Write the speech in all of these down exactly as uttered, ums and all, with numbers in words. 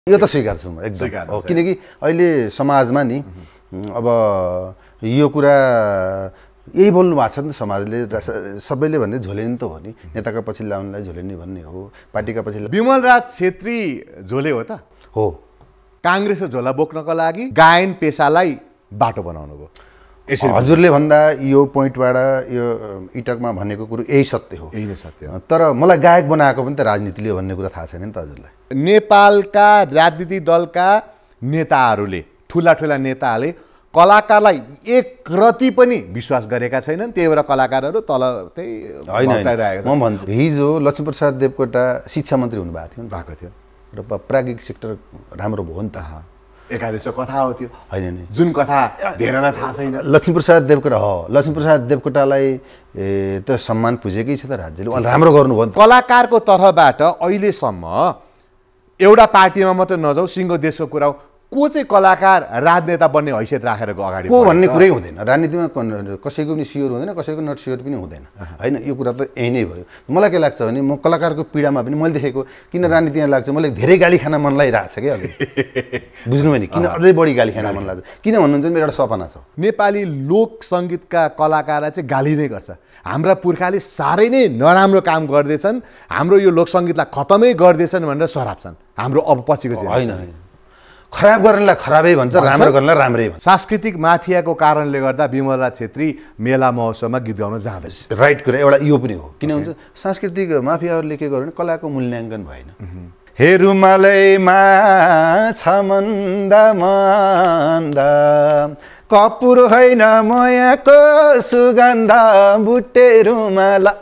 यो त स्वीकार्छु म एकदम हो किनकि अहिले समाजमा नि अब यो कुरा यही बोल्नु भएको छ नि समाजले सबैले भन्ने झोलेनी त हो नि नेताका पछि लाउनलाई झोलेनी भन्ने हो पार्टीका पछि विमलराज छेत्री झोले हो त हो कांग्रेसको झोला बोक्नको लागि गायन पेशालाई बाटो बनाउनु भयो यसरी हजुरले भन्दा यो पोइन्टबाट यो इटकमा भनेको कुरो यही सत्य हो यही नै सत्य हो तर मलाई गायक बनाएको पनि त राजनीतिले भन्ने कुरा थाहा छैन नि त हजुरलाई नेपालका राजनीतिक दलका नेताहरूले ठुला ठुला नेताहरूले कलाकारलाई एक रति पनि विश्वास गरेका छैनन् त्यही भएर कलाकारहरू तल त्यही भत्काइरहेका छन् म भन्छु हिजो लक्ष्मीप्रसाद देवकोटा शिक्षा मन्त्री हुनुभएको थियो भएको थियो र प्राज्ञिक सेक्टर राम्रो भयो नि त एकादशको कथा हो त्यो होइन नि जुन कथा धेरैलाई थाहा छैन लक्ष्मीप्रसाद देवकोटा हो लक्ष्मीप्रसाद देवकोटालाई त सम्मान पुजेकै छ त राज्यले उहाँले राम्रो गर्नुभयो कलाकारको तर्फबाट अहिलेसम्म एउटा पार्टीमा मात्र नजाऊ सिङ्गो देशको कुरा हो को चाहिँ कलाकार राजनेता बन्ने हैसियत राखेर अगाडि को भन्ने कुरै हुँदैन राजनीतिमा कसैको पनि स्योर हुँदैन कसैको नट स्योर पनि हुँदैन होइन यो कुरा त यही नै भयो मलाई के लाग्छ भने म कलाकारको पीडामा पनि मैले देखेको किन राजनीतिमा लाग्छ मलाई धेरै गाली खान मन लागिरहेको छ क्या अहिले बुझ्नुभयो नि किन अझै बढी गाली खान मन लाग्छ किन भन्नुहुन्छ मेरो एउटा सपना छ नेपाली लोक सङ्गीतका कलाकारलाई चाहिँ गाली नै गर्छ हाम्रा पुर्खाले साह्रै नै नराम्रो काम गर्दैछन् हाम्रो यो लोक सङ्गीतलाई खतमै गर्दैछन् भनेर सराप्छन् हाम्रो अब पछिको चाहिँ होइन खराब गर्नेलाई खराबै भन्छ राम्रो गर्नेलाई राम्रै भन्छ सांस्कृतिक माफियाको कारणले गर्दा विमलराज छेत्री मेला महोत्सवमा गीत गाउन जाँदैछ राइट कुरा एउटा यो पनि हो किन हुन्छ सांस्कृतिक माफियाहरूले के गर्यो भने कलाको मूल्याङ्कन भएन हे रुमालैमा छ मन्दा मन्दा कपुर होइन मयाको सुगन्ध बुट्टे रुमाला।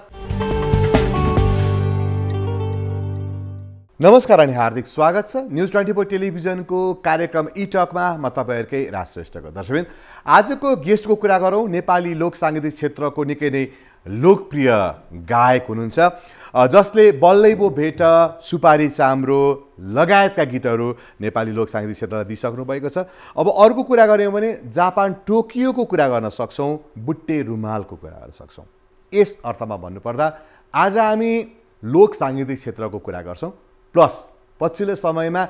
नमस्कार अनि हार्दिक स्वागत छ न्युज ट्वेन्टी फोर टेलिभिजनको कार्यक्रम ई टकमा म तपाईँहरूकै राज श्रेष्ठको दर्शकबिन आजको गेस्टको कुरा गरौँ नेपाली लोक साङ्गीतिक क्षेत्रको निकै नै लोकप्रिय गायक हुनुहुन्छ जसले बल्लै बो भेट सुपारी चाम्रो लगायतका गीतहरू नेपाली लोक साङ्गीतिक क्षेत्रलाई दिइसक्नु भएको छ। अब अर्को कुरा गऱ्यौँ भने जापान टोकियोको कुरा गर्न सक्छौँ बुट्टे रुमालको कुरा गर्न सक्छौँ। यस अर्थमा भन्नुपर्दा आज हामी लोक साङ्गीतिक क्षेत्रको कुरा गर्छौँ प्लस पछिल्लो समयमा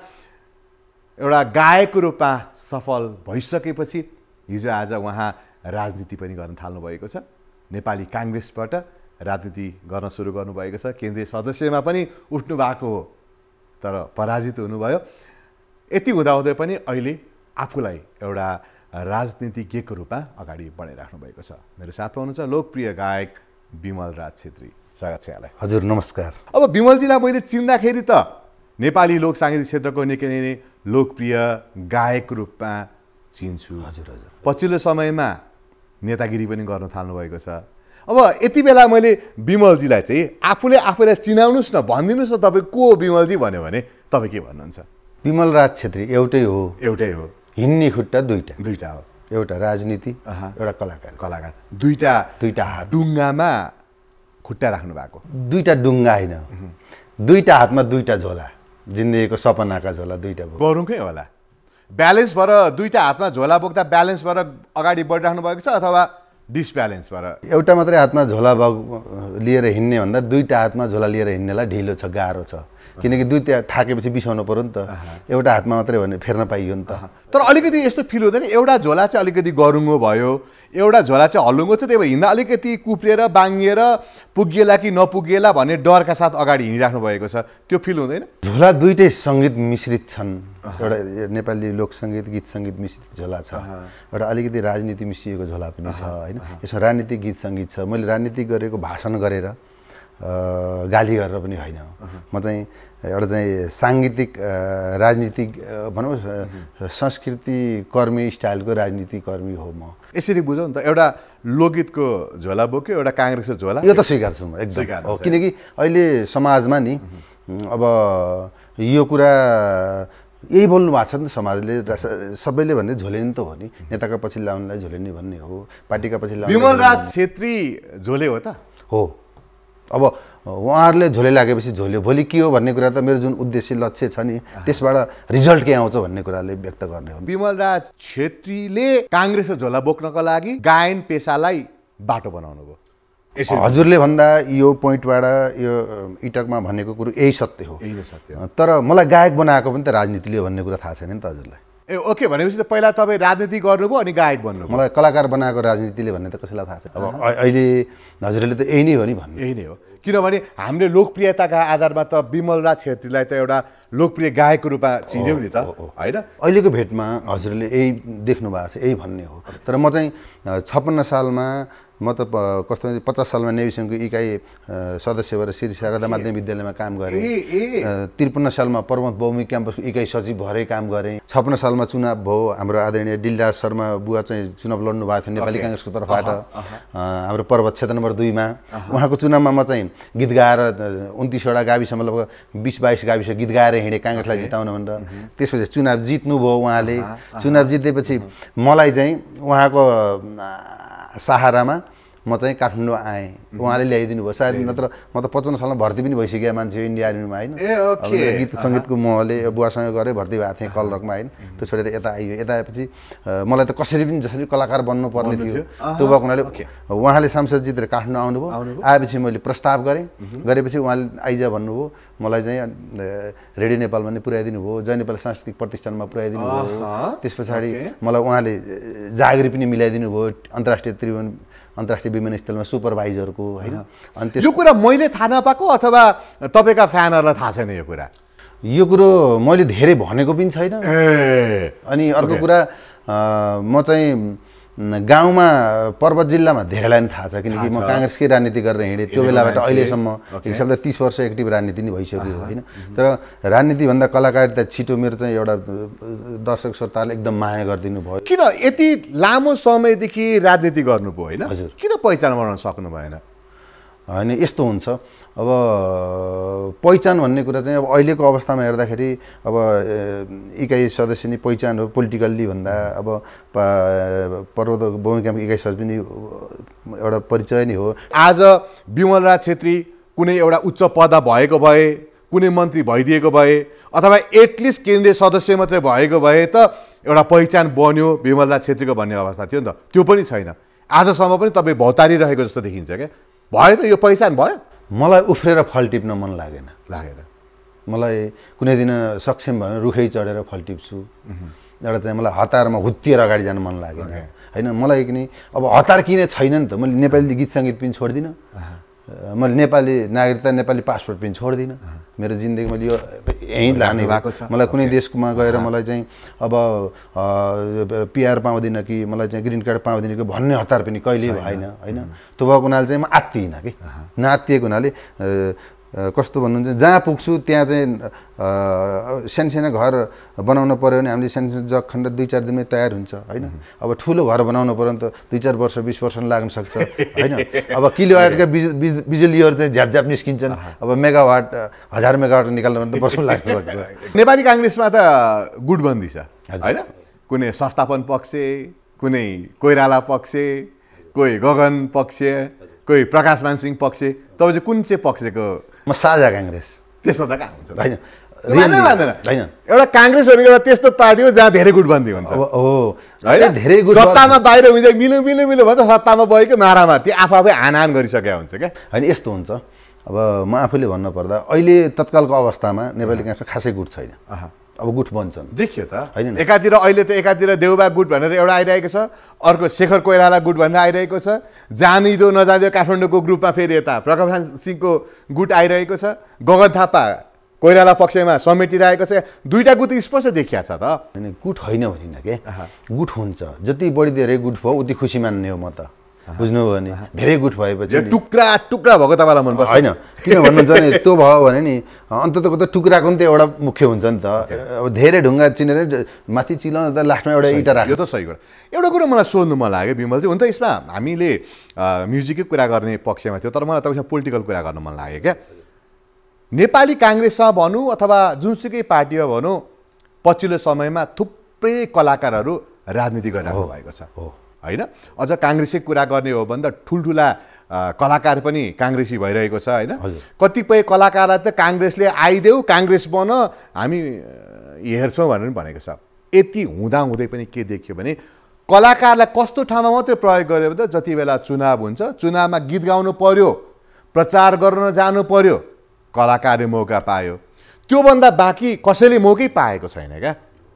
एउटा गायकको रूपमा सफल भइसकेपछि हिजो आज उहाँ राजनीति पनि गर्न थाल्नु भएको छ। नेपाली काङ्ग्रेसबाट राजनीति गर्न सुरु गर्नुभएको छ। केन्द्रीय सदस्यमा पनि उठ्नु भएको हो तर पराजित हुनुभयो। यति हुँदाहुँदै पनि अहिले आफूलाई एउटा राजनीतिज्ञको रूपमा अगाडि बढाइराख्नु भएको छ। मेरो साथमा हुनुहुन्छ लोकप्रिय गायक विमलराज छेत्री। स्वागत छ यहाँलाई। हजुर नमस्कार। अब विमलजीलाई मैले चिन्दाखेरि त नेपाली लोक साङ्गीतिक क्षेत्रको निकै नै लोकप्रिय गायकको रूपमा चिन्छु। हजुर हजुर पछिल्लो समयमा नेतागिरी पनि गर्न थाल्नु भएको छ। अब यति बेला मैले विमलजीलाई चाहिँ आफूले आफूलाई चिनाउनुहोस् न भनिदिनुहोस् न तपाईँ को हो विमलजी भन्यो भने तपाईँ के भन्नुहुन्छ? विमलराज छेत्री एउटै हो एउटै हो हिँड्ने खुट्टा दुईटा दुईटा हो एउटा राजनीति एउटा कलाकार कलाकार दुईटा दुईटा हात डुङ्गामा खुट्टा राख्नु भएको दुईटा डुङ्गा होइन दुईटा हातमा दुईटा झोला जिन्दगीको सपनाका झोला दुईटा गरौँकै होला ब्यालेन्स भएर दुईटा हातमा झोला बोक्दा ब्यालेन्स भएर अगाडि बढिराख्नु भएको छ अथवा डिसब्यालेन्स भएर एउटा मात्रै हातमा झोला लिएर हिँड्ने भन्दा दुईटा हातमा झोला लिएर हिँड्नेलाई ढिलो छ गाह्रो छ किनकि दुईटा थाकेपछि बिसाउनु पर्यो नि त एउटा हातमा मात्रै भने फेर्न पाइयो नि त। तर अलिकति यस्तो फिल हुँदैन एउटा झोला चाहिँ अलिकति गरुङ्गो भयो एउटा झोला चाहिँ हल्लुङ्गो छ त्यही भएर हिँड्दा अलिकति कुप्रिएर बाङ्गिएर पुगिएला कि नपुगिएला भन्ने डरका साथ अगाडि हिँडिराख्नु भएको छ त्यो फिल हुँदैन? झोला दुईटै सङ्गीत मिश्रित छन् एउटा नेपाली लोक सङ्गीत गीत सङ्गीत मिश्रित झोला छ एउटा अलिकति राजनीति मिसिएको झोला पनि छ होइन। यसमा राजनीतिक गीत सङ्गीत छ मैले राजनीति गरेको भाषण गरेर गाली गरेर पनि होइन म चाहिँ एउटा चाहिँ साङ्गीतिक राजनीतिक भनौँ संस्कृति कर्मी स्टाइलको राजनीति कर्मी हो म। यसरी बुझौँ नि त एउटा लोकगीतको झोला बोक्यो एउटा काङ्ग्रेसको झोला यो त स्वीकार्छु म एकदम हो किनकि अहिले समाजमा नि अब यो कुरा यही बोल्नु भएको छ नि समाजले सबैले भन्ने झोलेनी त हो नि नेताका पछि लाउनलाई झोलेनी भन्ने हो पार्टीका पछि लाउन। विमलराज छेत्री झोले हो त हो। अब उहाँहरूले झोले लागेपछि झोल्यो भोलि के हो भन्ने कुरा त मेरो जुन उद्देश्य लक्ष्य छ नि त्यसबाट रिजल्ट के आउँछ भन्ने कुराले व्यक्त गर्ने हो। विमलराज छेत्रीले काङ्ग्रेसको झोला बोक्नको लागि गायन पेशालाई बाटो बनाउनु भयो हजुरले भन्दा यो पोइन्टबाट यो इटकमा भनेको कुरो यही सत्य हो, यही नै सत्य हो। तर मलाई गायक बनाएको पनि त राजनीतिले भन्ने कुरा थाहा छैन नि त हजुरलाई। ए ओके, भनेपछि त पहिला तपाईँ राजनीति गर्नुभयो अनि गायक बन्नुभयो। मलाई कलाकार बनाएको राजनीतिले भन्ने त कसैलाई थाहा छैन। अब अहिले हजुरले त यही नै हो नि भन्नु। यही नै हो, किनभने हामीले लोकप्रियताका आधारमा त विमल राज छेत्रीलाई त एउटा लोकप्रिय गायकको रूपमा चिन्यौँ नि त, होइन? अहिलेको भेटमा हजुरले यही देख्नु भएको छ, यही भन्ने हो। तर म चाहिँ छप्पन्न सालमा म त कस्तो पचास सालमा नेभी सङ्घको इकाइ सदस्य भएर श्री शारदा माध्यमिक विद्यालयमा काम गरेँ। त्रिपन्न सालमा प्रमोद बहुमुखी क्याम्पसको इकाइ सचिव भएरै काम गरेँ। छप्पन्न सालमा चुनाव भयो, हाम्रो आदरणीय दिलराज शर्मा बुवा चाहिँ चुनाव लड्नु भएको थियो नेपाली काङ्ग्रेसको तर्फबाट, हाम्रो पर्वत क्षेत्र नम्बर दुईमा। उहाँको चुनावमा म चाहिँ गीत गाएर उन्तिसवटा गाविस मतलब बिस बाइस गाविस गीत गाएर हिँडेँ काङ्ग्रेसलाई जिताउन भनेर। त्यसपछि चुनाव जित्नुभयो उहाँले। चुनाव जितेपछि मलाई चाहिँ उहाँको सहारामा म चाहिँ काठमाडौँ आएँ, उहाँले ल्याइदिनु भयो। सायद नत्र म त पचपन्न सालमा भर्ती पनि भइसकेको मान्छे इन्डिया आर्मीमा, होइन? गीत सङ्गीतको महले बुवासँग गरेँ, भर्ती भएको थिएँ कलरकमा, होइन? त्यो छोडेर यता आइयो। यता आएपछि मलाई त कसरी पनि जसरी कलाकार बन्नुपर्ने थियो, त्यो भएको हुनाले उहाँले सांसद जितेर काठमाडौँ आउनुभयो। आएपछि मैले प्रस्ताव गरेँ, गरेपछि उहाँले आइज भन्नुभयो। मलाई चाहिँ रेडियो नेपालमा नै पुर्याइदिनु भयो, जय नेपाल सांस्कृतिक प्रतिष्ठानमा पुर्याइदिनु भयो। त्यस पछाडि मलाई उहाँले जागिरी पनि मिलाइदिनु भयो अन्तर्राष्ट्रिय त्रिभुवन अन्तर्राष्ट्रिय विमानस्थलमा सुपरभाइजरको, होइन? अनि यो कुरा मैले थाहा नपाएको अथवा तपाईँका फ्यानहरूलाई थाहा छैन यो कुरा? यो कुरो मैले धेरै भनेको पनि छैन। अनि अर्को कुरा म चाहिँ गाउँमा पर्वत जिल्लामा धेरैलाई पनि थाहा छ, किनकि म काङ्ग्रेसकै राजनीति गरेर हिँडेँ। त्यो बेलाबाट अहिलेसम्म हिसाबले तिस वर्ष एक्टिभ राजनीति नै भइसक्यो, होइन? तर राजनीतिभन्दा कलाकारिता छिटो मेरो चाहिँ एउटा दर्शक श्रोताले एकदम माया गरिदिनु भयो। किन यति लामो समयदेखि राजनीति गर्नुभयो, होइन? हजुर, किन पहिचान बनाउन सक्नु भएन? होइन, यस्तो हुन्छ। अब पहिचान भन्ने कुरा चाहिँ अब अहिलेको अवस्थामा हेर्दाखेरि अब इकाइ सदस्य नै पहिचान हो पोलिटिकल्ली भन्दा। अब पर्वत बहुमुखी क्याम्पको इकाइ सदस्य पनि एउटा परिचय नै हो। आज विमल राज छेत्री कुनै एउटा उच्च पदमा भएको भए, कुनै मन्त्री भइदिएको भए अथवा एटलिस्ट केन्द्रीय सदस्य मात्रै भएको भए त एउटा पहिचान बन्यो विमल राज छेत्रीको भन्ने अवस्था थियो नि त। त्यो पनि छैन। आजसम्म पनि तपाईँ भौतारिरहेको जस्तो देखिन्छ क्या। भयो त यो पहिचान भयो? मलाई उफ्रेर फल टिप्न मन लागेन लागेन मलाई कुनै दिन सक्षम भयो रुखै चढेर फल टिप्छु। एउटा चाहिँ मलाई हतारमा हुत्तिएर अगाडि जान मन लागेन, होइन? मलाई किन अब हतार किन छैन नि त। मैले नेपाली गीत सङ्गीत पनि छोड्दिनँ, मैले नेपाली नागरिकता नेपाली पासपोर्ट पनि छोड्दिनँ। मेरो जिन्दगी मैले यो यहीँ लाने भएको छ। मलाई कुनै देशमा गएर मलाई चाहिँ अब पिआर पाउँदिनँ कि मलाई चाहिँ ग्रिन कार्ड पाउँदिनँ कि भन्ने हतार पनि कहिल्यै भएन, होइन? त्यो भएको हुनाले चाहिँ म आत्तिइनँ कि। नआत्तिएको हुनाले कस्तो भन्नुहुन्छ, जहाँ पुग्छु त्यहाँ चाहिँ सानसानो घर बनाउनु पऱ्यो भने हामीले सानो जग खण्ड दुई चार दिनमै तयार हुन्छ, होइन? अब ठुलो घर बनाउनु पऱ्यो भने त दुई चार वर्ष बिस वर्ष लाग्न सक्छ, होइन? अब किलोवाटका बिजुलीहरू चाहिँ झ्याप झ्याप निस्किन्छन्। अब मेगावाट हजार मेगावाट निकाल्नु भने त वर्ष लाग्न सक्छ। नेपाली काङ्ग्रेसमा त गुटबन्दी छ, होइन? कुनै संस्थापन पक्ष, कुनै कोइराला पक्ष, कोही गगन पक्ष, कोही प्रकाशमान सिंह पक्ष। तपाईँ चाहिँ कुन चाहिँ पक्षको? म साझा काङ्ग्रेस। त्यस्तो त कहाँ हुन्छ? होइन, होइन, एउटा काङ्ग्रेस भनेको एउटा त्यस्तो पार्टी हो जहाँ धेरै गुटबन्दी हुन्छ, हो? धेरै गुट सत्तामा बाहिर हुन्छ, मिलो मिलो मिलो भन्छ, सत्तामा गएको मारामार त्यो आफू आफै हानहान गरिसकेका हुन्छ क्या। होइन, यस्तो हुन्छ। अब म आफूले भन्नुपर्दा अहिले तत्कालको अवस्थामा नेपाली काङ्ग्रेसमा खासै गुट छैन। अब गुट बन्छन्, देखियो त, होइन? एकातिर अहिले त एकातिर देउबा गुट भनेर एउटा आइरहेको छ, अर्को शेखर कोइराला गुट भनेर आइरहेको छ, जानिदो नजानिदो काठमाडौँको ग्रुपमा फेरि यता प्रकाश सिंहको गुट आइरहेको छ, गगन थापा कोइराला पक्षमा समेटिरहेको छ। दुईटा गुट स्पष्ट देखिया छ त। होइन, गुट होइन भनिन के, गुट हुन्छ। जति बढी धेरै गुट भयो उति खुसी मान्ने हो म त, बुझ्नुभयो भने? धेरै गुट भएपछि टुक्रा टुक्रा भएको तपाईँलाई मनपर्छ? होइन, किन भन्नुहुन्छ भने त्यो भयो भने नि अन्ततको त टुक्राको पनि त एउटा मुख्य हुन्छ नि त। अब धेरै ढुङ्गा चिनेर माथि चिलाउन त लास्टमा एउटा इँटा राख्यो। यो त सही कुरा। एउटा कुरा मलाई सोध्नु मन लाग्यो विमल चाहिँ, हुन त यसमा हामीले म्युजिकै कुरा गर्ने पक्षमा थियो, तर मलाई तपाईँसँग पोलिटिकल कुरा गर्न मन लाग्यो क्या। नेपाली काङ्ग्रेसमा भनौँ अथवा जुनसुकै पार्टीमा भनौँ, पछिल्लो समयमा थुप्रै कलाकारहरू राजनीति गरिराख्नु भएको छ, होइन? अझ काङ्ग्रेसकै कुरा गर्ने हो भने त ठुल्ठुला कलाकार पनि काङ्ग्रेसी भइरहेको छ, होइन? कतिपय कलाकारलाई त काङ्ग्रेसले आइदेऊ काङ्ग्रेस बन हामी हेर्छौँ भनेर पनि भनेको छ। यति हुँदाहुँदै पनि के देखियो भने कलाकारलाई कस्तो ठाउँमा मात्रै प्रयोग गर्यो भने जति बेला चुनाव हुन्छ चुनावमा गीत गाउनु पर्यो प्रचार गर्न जानु पर्यो कलाकारले मौका पायो त्योभन्दा बाँकी कसैले मौकै पाएको छैन क्या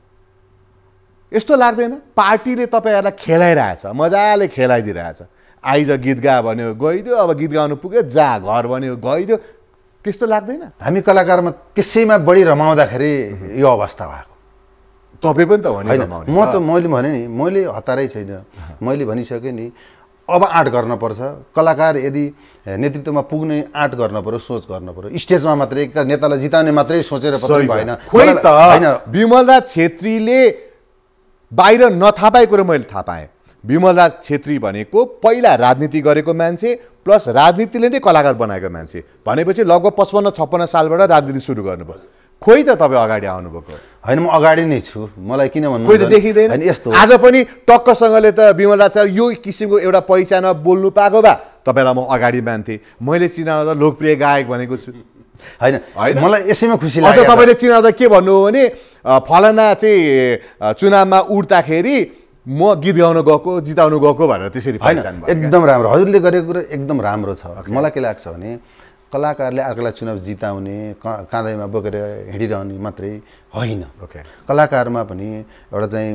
यस्तो लाग्दैन पार्टीले तपाईँहरूलाई खेलाइरहेछ मजाले खेलाइदिइरहेछ आइज गीत गा भन्यो गइदियो अब गीत गाउनु पुग्यो जा घर भन्यो गइदियो त्यस्तो लाग्दैन हामी कलाकारमा त्यसैमा बढी रमाउँदाखेरि यो अवस्था भएको तपाईँ पनि त हो नि म त मैले भने नि मैले हतारै छैन मैले भनिसकेँ नि अब आँट गर्न पर्छ कलाकार यदि नेतृत्वमा पुग्ने आँट गर्न पर्यो सोच गर्न पर्यो स्टेजमा मात्रै एक नेतालाई जिताउने मात्रै सोचेर पनि भएन खोइ त होइन विमलराज छेत्रीले बाहिर नथाहा पाएको कुरो मैले थाहा पाएँ विमलराज छेत्री भनेको पहिला राजनीति गरेको मान्छे प्लस राजनीतिले नै कलाकार बनाएको मान्छे भनेपछि लगभग पचपन्न छप्पन्न सालबाट राजनीति सुरु गर्नुभयो खोइ त तपाईँ अगाडि आउनुभएको होइन म अगाडि नै छु मलाई किन भन्नु खोइ त देखिँदैन यस्तो आज पनि टक्कसँगले त विमलराज सर यो किसिमको एउटा पहिचानमा बोल्नु पाएको भए तपाईँलाई म अगाडि मान्थेँ मैले चिनाउँदा लोकप्रिय गायक भनेको छु होइन मलाई यसैमा खुसी लाग्छ अझ तपाईँले चिनाउँदा के भन्नु हो भने फलाना चाहिँ चुनावमा उठ्दाखेरि म गीत गाउन गएको जिताउनु गएको भनेर त्यसरी पहिचान भयो एकदम राम्रो हजुरले गरेको कुरा एकदम राम्रो छ मलाई के लाग्छ भने कलाकारले अर्कोलाई चुनाव जिताउने काँधैमा बोकेर हिँडिरहने मात्रै होइन कलाकारमा पनि एउटा चाहिँ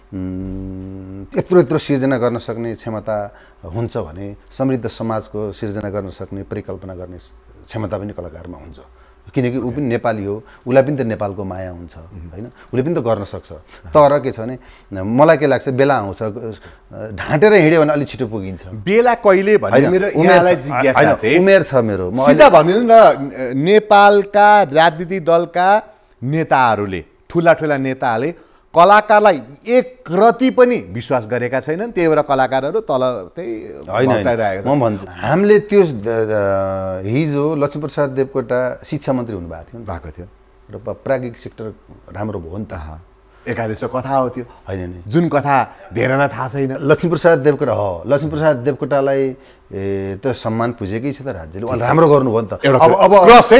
यत्रो यत्रो सिर्जना गर्न सक्ने क्षमता हुन्छ भने समृद्ध समाजको सिर्जना गर्न सक्ने परिकल्पना गर्ने क्षमता पनि कलाकारमा हुन्छ किनकि ऊ पनि नेपाली हो उसलाई पनि त नेपालको माया हुन्छ होइन उसले पनि त गर्न सक्छ तर के छ भने मलाई के लाग्छ बेला आउँछ ढाँटेर हिँड्यो भने अलिक छिटो पुगिन्छ बेला कहिले भन्ने मेरो यहाँलाई जिज्ञासा चाहिँ उमेर छ मेरो सिधा भनिदिनु न नेपालका राजनीतिक दलका नेताहरूले ठुला ठुला नेताहरूले कलाकारलाई एक रति पनि विश्वास गरेका छैनन् त्यही भएर कलाकारहरू तल त्यही होइन म भन्छु हामीले त्यो हिजो लक्ष्मीप्रसाद देवकोटा शिक्षा मन्त्री हुनुभएको थियो भएको थियो र प्राज्ञिक सेक्टर राम्रो भयो नि त एकादेशको कथा हो त्यो होइन नि जुन कथा धेरैलाई थाहा छैन लक्ष्मीप्रसाद देवकोटा हो लक्ष्मीप्रसाद देवकोटालाई त सम्मान पुजेकै छ त राज्यले राम्रो गर्नुभयो नि त अब अब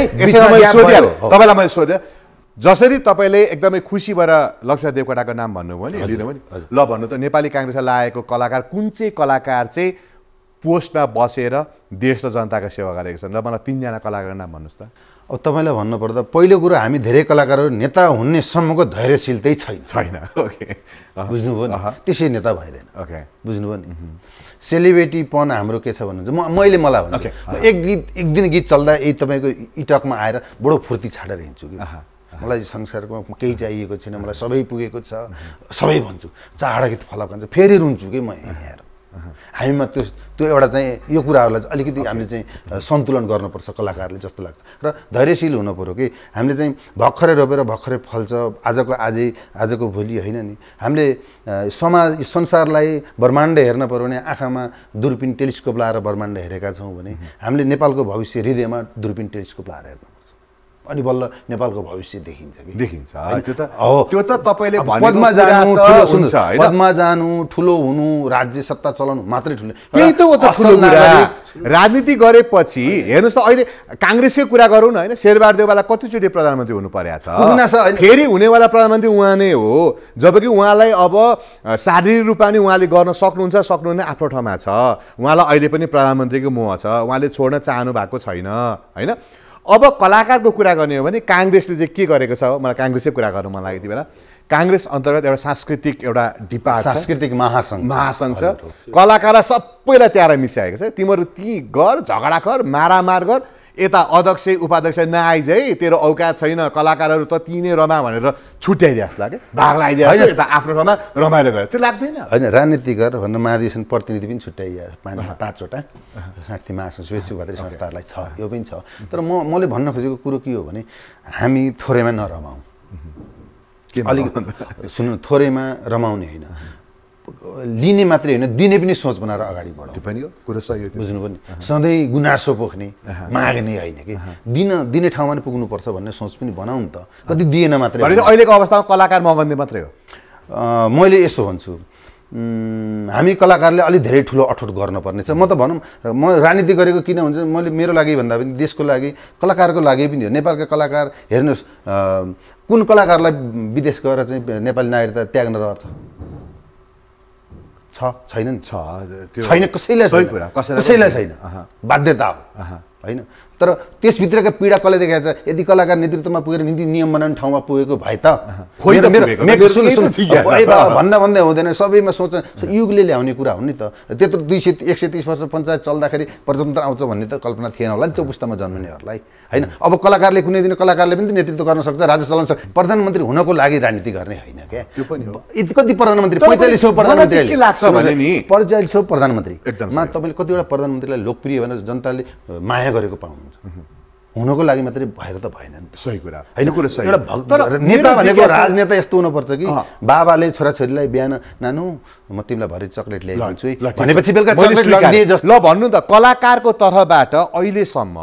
तपाईँलाई मैले सोधेँ जसरी तपाईँले एकदमै खुसी भएर लक्ष्मी देवकोटाको नाम भन्नुभयो नि लिनुभयो नि ल भन्नु त नेपाली काङ्ग्रेसलाई लागेको कलाकार कुन चाहिँ कलाकार चाहिँ पोस्टमा बसेर देश र जनताको सेवा गरेको छन् र मलाई तिनजना कलाकारको नाम भन्नुहोस् त अब तपाईँलाई भन्नुपर्दा पहिलो कुरो हामी धेरै कलाकारहरू नेता हुने सम्मको धैर्यशीलतै छैन छैन ओके बुझ्नुभयो नि त्यसै नेता भइँदैन ओके बुझ्नुभयो नि सेलिब्रेटीपन हाम्रो के छ भन्नुहुन्छ म मैले मलाई भन्छु एक गीत एक दिन गीत चल्दा यही तपाईँको इटकमा आएर बडो फुर्ती छाडेर हिँड्छु कि मलाई संसारमा केही चाहिएको छैन मलाई सबै पुगेको छ सबै भन्छु चाडा गीत फलक भन्छ फेरि रुन्छु कि म यहाँ हामीमा त्यो त्यो एउटा चाहिँ यो कुराहरूलाई अलिकति हामीले चाहिँ सन्तुलन गर्नुपर्छ कलाकारले जस्तो लाग्छ र धैर्यशील हुनु पऱ्यो कि हामीले चाहिँ भर्खरै रोपेर भर्खरै फल्छ आजको आजै आजको भोलि होइन नि हामीले समाज संसारलाई ब्रह्माण्ड हेर्न पऱ्यो भने आँखामा दूरबीन टेलिस्कोप लाएर ब्रह्माण्ड हेरेका छौँ भने हामीले नेपालको भविष्य हृदयमा दूरबीन टेलिस्कोप लाएर हेर्नु अनि बल्ल नेपालको भविष्य देखिन्छ कि देखिन्छ त्यो त हो त्यो त तपाईँले पदमा जानु ठुलो हुन्छ हैन पदमा जानु ठुलो हुनु राज्य सत्ता चलाउनु मात्रै ठुलो त्यही त हो त ठुलो कुरा राजनीति गरेपछि हेर्नुस् त अहिले काङ्ग्रेसकै कुरा गरौँ न हैन शेरबहादुर देउवालाई कतिचोटि प्रधानमन्त्री हुनु परेको छ फेरि हुनेवाला प्रधानमन्त्री उहाँ नै हो जबकि उहाँलाई अब शारीरिक रूपमा नि उहाँले गर्न सक्नुहुन्छ सक्नुहुन्न आफ्नो ठाउँमा छ उहाँलाई अहिले पनि प्रधानमन्त्रीको मोह छ उहाँले छोड्न चाहनु भएको छैन हैन अब कलाकारको कुरा गर्ने हो भने काङ्ग्रेसले चाहिँ के गरेको छ मलाई काङ्ग्रेसकै कुरा गर्नु मन लाग्यो यति बेला काङ्ग्रेस अन्तर्गत एउटा सांस्कृतिक एउटा डिपार्ट सांस्कृतिक महासङ्घ महासङ्घ छ कलाकारलाई सबैलाई त्यहाँ मिसाएको छ तिमीहरू ती गर झगडा कर मारामार गर यता अध्यक्ष उपाध्यक्ष नआइज है तेरो औकात छैन कलाकारहरू त ती नै रमा भनेर छुट्याइदिए जस्तो लाग्यो भाग लगाइदियो यता आफ्नो ठाउँमा रमाइलो गयो त्यो लाग्दैन होइन राजनीति गर भनेर महाधिवेशन प्रतिनिधि पनि छुट्याइयो पाँचवटा साठी महासङ्घ स्वेच्छा उपाध्यक्ष संस्थाहरूलाई छ यो पनि छ तर म मैले भन्न खोजेको कुरो के हो भने हामी थोरैमा नरमाउँ अलिक सुन्नु थोरैमा रमाउने होइन लिने मात्रै होइन दिने पनि सोच बनाएर अगाडि बढाउँ त्यो पनि हो कुरो सही हो बुझ्नु पनि सधैँ गुनासो पोख्ने माग्ने होइन कि दिन दिने ठाउँमा पनि पुग्नुपर्छ भन्ने सोच पनि बनाऊ नि त कति दिएन मात्रै अहिलेको अवस्थामा कलाकार मगन्ने मात्रै हो मैले यसो भन्छु हामी कलाकारले अलिक धेरै ठुलो अठोट गर्नुपर्ने छ म त भनौँ म राजनीति गरेको किन हुन्छ मैले मेरो लागि भन्दा पनि देशको लागि कलाकारको लागि पनि हो नेपालका कलाकार हेर्नुहोस् कुन कलाकारलाई विदेश गएर चाहिँ नेपाली नागरिकता त्याग्न रहन्छ छैन नि छ त्यो छैन कसैलाई सही छैन कुरा, कसैलाई कसैलाई पनि छैन बाध्यता हो अहँ। होइन तर त्यसभित्रका पीडा कसले देखाएको छ यदि कलाकार नेतृत्वमा पुगेर नीति नियम बनाउने ठाउँमा पुगेको भए त खोइ त मेरो पुगेको, मेरो मेरो सुन- यही त सुन- जिज्ञासा अरे छ। बाबा, भन्दा भन्दै हुँदैन सबैमा सोच युगले ल्याउने कुरा हो नि त त्यत्रो दुई सय एक सय तिस वर्ष पञ्चायत चल्दाखेरि प्रजातन्त्र आउँछ भन्ने त कल्पना थिएन होला नि त्यो पुस्तामा जन्मिनेहरूलाई होइन अब कलाकारले कुनै दिन कलाकारले पनि त नेतृत्व गर्न सक्छ राज्य चलाउन सक्छ प्रधानमन्त्री हुनको लागि राजनीति गर्ने होइन क्या त्यो पनि हो। यति कति प्रधानमन्त्री तर पैँचालिस सौ मलाई चाहिँ प्रधानमन्त्री के लाग्छ भने नि पैँचालिस सौ प्रधानमन्त्री एकदम मा तपाईँले कतिवटा प्रधानमन्त्रीलाई लोकप्रिय भनेर जनताले माया गरेको पाउनुहुन्छ हुनको लागि मात्रै भएर त भएन नि त सही कुरा होइन कुरा सही एउटा हो। भक्त तर नेता मेरो भनेको जिज्ञासा- राजनेता यस्तो हुनुपर्छ कि अँ। बाबाले छोराछोरीलाई बिहान नानु म तिमीलाई भरे चक्लेट ल्याइदिन्छु है ल, ठिक छ। भनेपछि बेलुका मैले चक्लेट स्वीकारेँ। लगिदिए जस्तो ल भन्नु त कलाकारको तर्फबाट अहिलेसम्म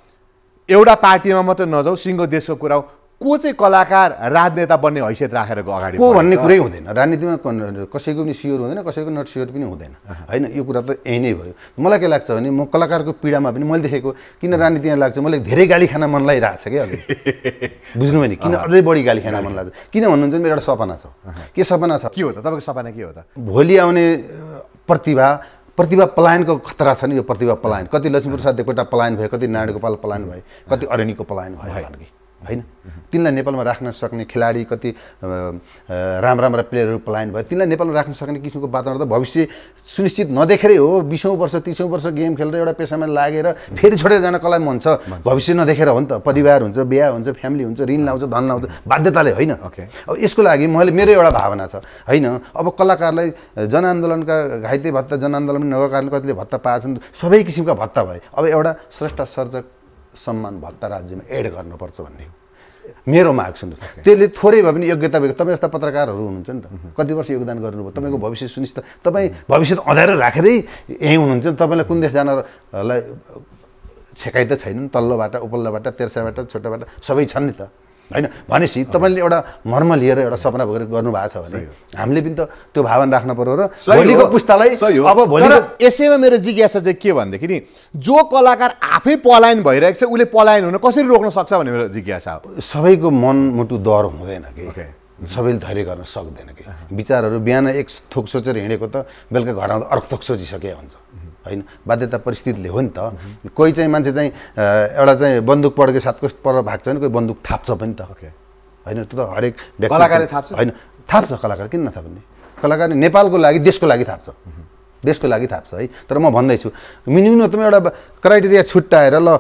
एउटा पार्टीमा मात्रै नजाऊ सिङ्गो देशको कुरा हो को चाहिँ कलाकार राजनेता बन्ने हैसियत राखेर अगाडि को बढ्यो भन्ने त? कुरै हुँदैन राजनीतिमा कन- कसैको पनि स्योर हुँदैन कसैको नट स्योर पनि हुँदैन होइन यो कुरा त यही नै भयो मलाई के लाग्छ भने म कलाकारको पीडामा पनि मैले देखेको किन राजनीतिमा लाग्छ मलाई धेरै गाली खान मन लागिरहेको छ क्या अहिले बुझ्नुभयो नि किन अझै बढी गाली खान मन लाग्छ किन भन्नुहुन्छ भने मेरो एउटा सपना छ के सपना छ के हो त तपाईँको सपना के हो त भोलि आउने अ, प्रतिभा प्रतिभा पलायनको खतरा छ नि यो प्रतिभा पलायन कति लक्ष्मीप्रसाद देवकोटा पलायन भयो कति नारायण गोपाल पलायन भयो कति अरणीको पलायन भयो भने होइन तिनलाई नेपालमा राख्न सक्ने खेलाडी कति अ, अ, राम्रा राम्रा प्लेयरहरू पलायन भयो तिनलाई नेपालमा राख्न सक्ने किसिमको वातावरण त भविष्य सुनिश्चित नदेखेरै हो बिसौँ वर्ष तिसौँ वर्ष गेम खेलेर एउटा पेसामा लागेर फेरि छोडेर जान कसलाई मन छ भविष्य नदेखेर हो नि त परिवार हुन्छ बिहा हुन्छ फ्यामिली हुन्छ ऋण लाउँछ धन लाउँछ बाध्यताले होइन ओके। अब यसको लागि मैले मेरो एउटा भावना छ होइन अब कलाकारलाई जनआन्दोलनका घाइते भत्ता जनआन्दोलन नगरका कारणले कतिले भत्ता पाएछन् सबै किसिमका भत्ता भए अब एउटा श्रेष्ठ सर्जक सम्मान भत्ता राज्यमा एड गर्नुपर्छ भन्ने हो मेरो माग सुन्नुहोस् त्यसले थोरै भए पनि योग्यता भएको तपाईँ जस्ता पत्रकारहरू हुनुहुन्छ नि त कति वर्ष योगदान गर्नुभयो तपाईँको भविष्य सुनिश्चित तपाईँ भविष्य त अँध्यारो राखेरै यहीँ हुनुहुन्छ नि तपाईँलाई कुन देश जानलाई छेकाइ त छैन नि तल्लोबाट उपल्लोबाट तेर्साबाट छोटाबाट सबै छन् नि त होइन भनेपछि तपाईँले एउटा मर्म लिएर एउटा सपना भएर गर्नुभएको छ भने हामीले पनि त त्यो भावना राख्न पर्यो र भोलिको पुस्तालाई अब भोलि यसैमा मेरो जिज्ञासा चाहिँ के भनेदेखि नि जो कलाकार आफै पलायन भइरहेको छ उसले पलायन हुन कसरी रोक्न सक्छ भन्ने मेरो जिज्ञासा हो सबैको मन मुटु डर हुँदैन कि ओके। सबैले धैर्य गर्न सक्दैन कि विचारहरू बिहान एक थोक सोचेर हिँडेको त बेलुका घर आउँदा अर्को थोक सोचिसके हुन्छ होइन बाध्यता परिस्थितिले हो नि त कोही चाहिँ मान्छे चाहिँ अ, एउटा चाहिँ बन्दुक पड्के सातको पर भाग्छ भने कोही बन्दुक थाप्छ पनि त ओके। होइन त्यो त हरेक व्यक्ति कलाकारले थाप्छ? होइन थाप्छ कलाकार किन नथाप्ने कलाकारले नेपालको लागि देशको लागि थाप्छ देशको लागि थाप्छ है तर म भन्दैछु मिनिमम एउटा क्राइटेरिया छुट्याएर ल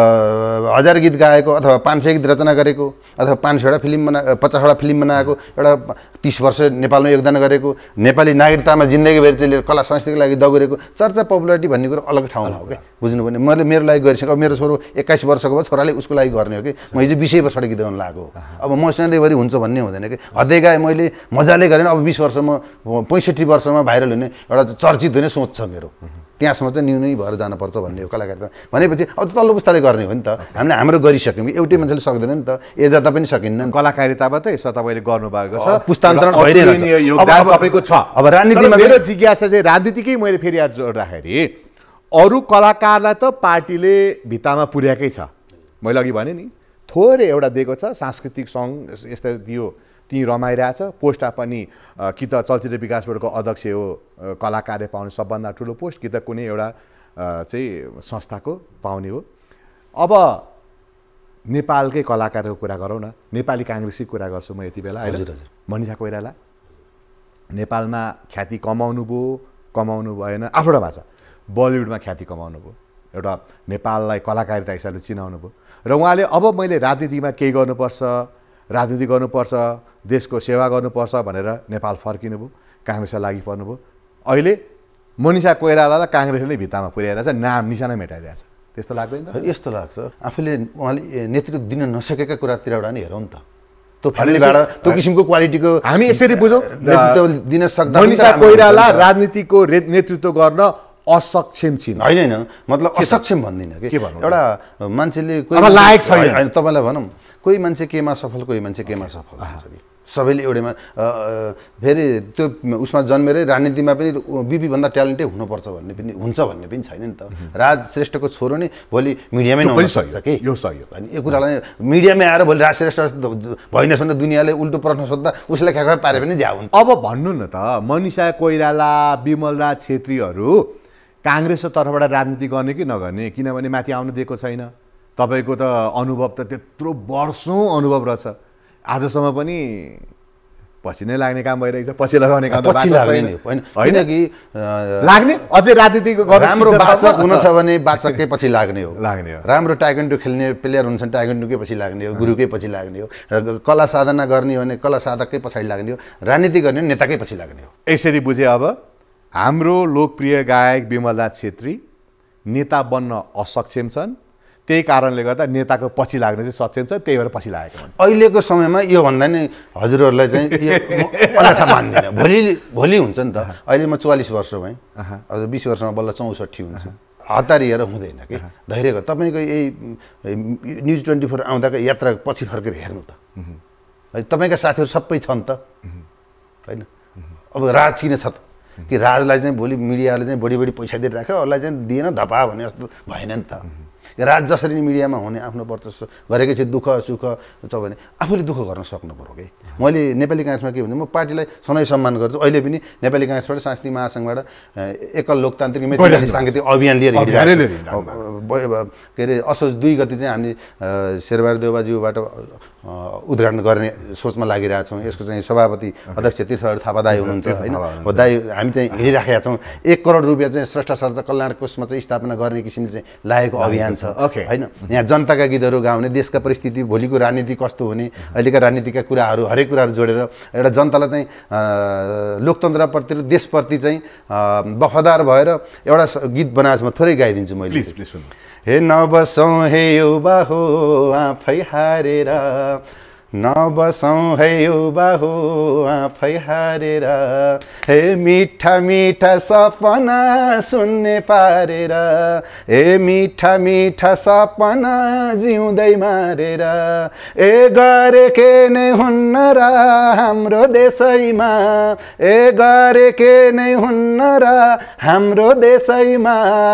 अ, हजार गीत गाएको अथवा पाँच सय गीत रचना गरेको अथवा पाँच सयवटा फिल्म बना पचासवटा फिल्म बनाएको एउटा तिस वर्ष नेपालमा योगदान गरेको नेपाली नागरिकतामा जिन्दगीभरि चाहिँ कला संस्कृतिको लागि दगुरेको चर्चा पपुलारिटी भन्ने कुरो अलग ठाउँमा हो क्या बुझ्नु भने मैले मेरो लागि गरिसकेँ अब मेरो छोरो एक्काइस वर्षको भयो छोराले उसको लागि गर्ने हो कि म हिजो बिसै वर्षबाट गीत गाउनु लागेको हो अब म सधैँभरि हुन्छ भन्ने हुँदैन कि हदै गाएँ मैले मजाले गरेँ अब बिस वर्षमा पैँसठी वर्षमा भाइरल हुने एउटा चर्चित हुने सोच छ मेरो त्यहाँसम्म चाहिँ न्यूनै भएर जानुपर्छ भन्ने हो कलाकार भनेपछि अब त तल्लो पुस्ताले गर्ने हो नि त हामीले हाम्रो गरिसक्यौँ कि एउटै मान्छेले सक्दैन नि त एजाता पनि सकिन्न नि त। कलाकारिताबाट यसो तपाईँले गर्नुभएको छ पुस्तान्तरण एउटा भइरहेको छ। अतुलनीय अब- योगदान अब- तपाईँको छ अब राजनीतिमा तर मेरो पनि- जिज्ञासा चाहिँ राजनीतिकै मैले फेरि आज जोड्दाखेरि अरू कलाकारलाई त पार्टीले भित्तामा पुर्याएकै छ मैले अघि भने नि थोरै एउटा दिएको छ सांस्कृतिक सङ्घ यस्तो दियो ती रमाइरहेछ पोस्टमा पनि अ, कि त चलचित्र विकास बोर्डको अध्यक्ष हो अ, कलाकारले पाउने सबभन्दा ठुलो पोस्ट कि त कुनै एउटा अ, चाहिँ संस्थाको पाउने हो अब नेपालकै कलाकारको कुरा गरौँ न नेपाली काङ्ग्रेसकै कुरा गर्छु म यति बेला हजुर, होइन हजुर। मनिषा कोइराला नेपालमा ख्याति कमाउनु भयो कमाउनु भएन आफ्नै भाषा बलिउडमा ख्याति कमाउनु भयो एउटा नेपाललाई कलाकारिता हिसाबले चिनाउनु भयो र उहाँले अब मैले राजनीतिमा केही गर्नुपर्छ राजनीति गर्नुपर्छ देशको सेवा गर्नुपर्छ भनेर नेपाल फर्किनु भयो काङ्ग्रेसमा लागि पर्नुभयो अहिले मनिषा कोइरालालाई काङ्ग्रेसले नै भित्तामा पुर्याएर चाहिँ नाम निशाना मेटाइदिएको छ त्यस्तो लाग्दैन त यस्तो लाग्छ आफूले उहाँले नेतृत्व दिन नसकेका कुरातिर एउटा नि हेरौँ नि त त्यो फ्यामिलीबाट त्यो किसिमको क्वालिटीको हामी यसरी बुझौँ नेतृत्व दिन सक्दा पनि मनिषा त राम्रो कोइराला हुन्छ नि त। राजनीतिको रे- नेतृत्व गर्न असक्षम छिन् होइन होइन मतलब असक्षम भन्दिनँ कि के भन्नु? एउटा मान्छेले अब लायक छैन। होइन, तपाईँलाई भनौँ कोही मान्छे केमा सफल कोही मान्छे केमा सफल हुन्छ कि सबैले एउटैमा फेरि त्यो उसमा जन्मेरै राजनीतिमा पनि बिपीभन्दा ट्यालेन्टै हुनुपर्छ भन्ने पनि हुन्छ भन्ने पनि छैन नि त। राज श्रेष्ठको छोरो नै भोलि मिडियामै नहुन सक्छ कि यो सही हो। अनि यो कुरालाई मिडियामै आएर भोलि राज श्रेष्ठ भएन भने दुनियाँले उल्टो प्रश्न सोद्धा उसलाई ख्याखा पारे पनि झ्या हुन्छ। अब भन्नु न त, मनिषा कोइराला, विमलराज छेत्रीहरू काङ्ग्रेसको तर्फबाट राजनीति गर्ने कि नगर्ने? किनभने माथि आउन दिएको छैन। तपाईँको त अनुभव त त्यत्रो वर्षौँ अनुभव रहेछ, आजसम्म पनि पछि नै लाग्ने काम भइरहेको छ, पछि लगाउने काम त पछि लाग्ने होइन होइन कि लाग्ने अझै राजनीतिको राम्रो बाचक हुन छ भने बाचककै पछि लाग्ने हो। लाग्ने हो। राम्रो टाइक्वान्डो खेल्ने प्लेयर हुन्छन् टाइक्वान्डोकै पछि लाग्ने हो, गुरुकै पछि लाग्ने हो। कला साधना गर्ने हो भने कला साधककै पछाडि लाग्ने हो, राजनीति गर्ने हो नेताकै पछि लाग्ने हो। यसरी बुझे अब हाम्रो लोकप्रिय गायक विमलराज छेत्री नेता बन्न असक्षम छन्, त्यही कारणले गर्दा नेताको पछि लाग्ने चाहिँ सक्षम छ, त्यही भएर पछि लागेको हुन्छ। अहिलेको समयमा यो भन्दा नि हजुरहरूलाई चाहिँ अन्यथा मान्दिनँ। भोलि भोलि हुन्छ नि त। अहिले म चौवालिस वर्ष भएँ, अझ बिस वर्षमा बल्ल चौसठी हुन्छ। हतारिएर हुँदैन कि धैर्य। तपाईँको यही न्युज ट्वेन्टी फोर आउँदाको यात्रा पछि फर्केर हेर्नु त, तपाईँका साथीहरू सबै छन् त होइन। अब राज किन छ त कि राजलाई चाहिँ भोलि मिडियाले चाहिँ बढी बढी पैसा दिइराख्यो, अरूलाई चाहिँ दिएन धपा भने जस्तो भएन नि त। राज जसरी मिडियामा हुने आफ्नो वर्चस्व गरेकै चाहिँ दुःख सुख छ भने आफूले दुःख गर्न सक्नु पऱ्यो कि। मैले नेपाली काङ्ग्रेसमा के भने म पार्टीलाई सधैँ सम्मान गर्छु। अहिले पनि नेपाली काङ्ग्रेसबाट सांस्कृतिक महासङ्घबाट एकल लोकतान्त्रिक मेची साङ्गीतिक अभियान लिएर हिँडिरहेको के अरे असोज दुई गति चाहिँ हामी शेरबहादुर देउबाज्यूबाट उद्घाटन गर्ने सोचमा लागिरहेछौँ। यसको चाहिँ सभापति अध्यक्ष तीर्थबहादुर थापा दाई हुनुहुन्छ होइन। दाई हामी चाहिँ हिँडिराखेका छौँ। एक करोड रुपियाँ चाहिँ श्रेष्ठ सर्जक कल्याण कोषमा चाहिँ स्थापना गर्ने किसिमले चाहिँ लागेको अभियान छ होइन। यहाँ जनताका गीतहरू गाउने, देशका परिस्थिति, भोलिको राजनीति कस्तो हुने, अहिलेका राजनीतिका कुराहरू हरेक कुराहरू जोडेर एउटा जनतालाई चाहिँ लोकतन्त्रप्रति र देशप्रति चाहिँ वफादार भएर एउटा गीत बनाएको म थोरै गाइदिन्छु मैले। प्लिज प्लिज सुन्नु। हे नबसौँ हे युवा हो आफै हारेर, नबसौँ है युवा हो आफै हारेर, हे मिठा मिठा सपना सुन्ने पारेर, हे मिठा मिठा सपना जिउँदै मारेर, ए गरे के नै हुन्न र हाम्रो देशैमा, ए गरे के नै हुन्न र हाम्रो देशैमा,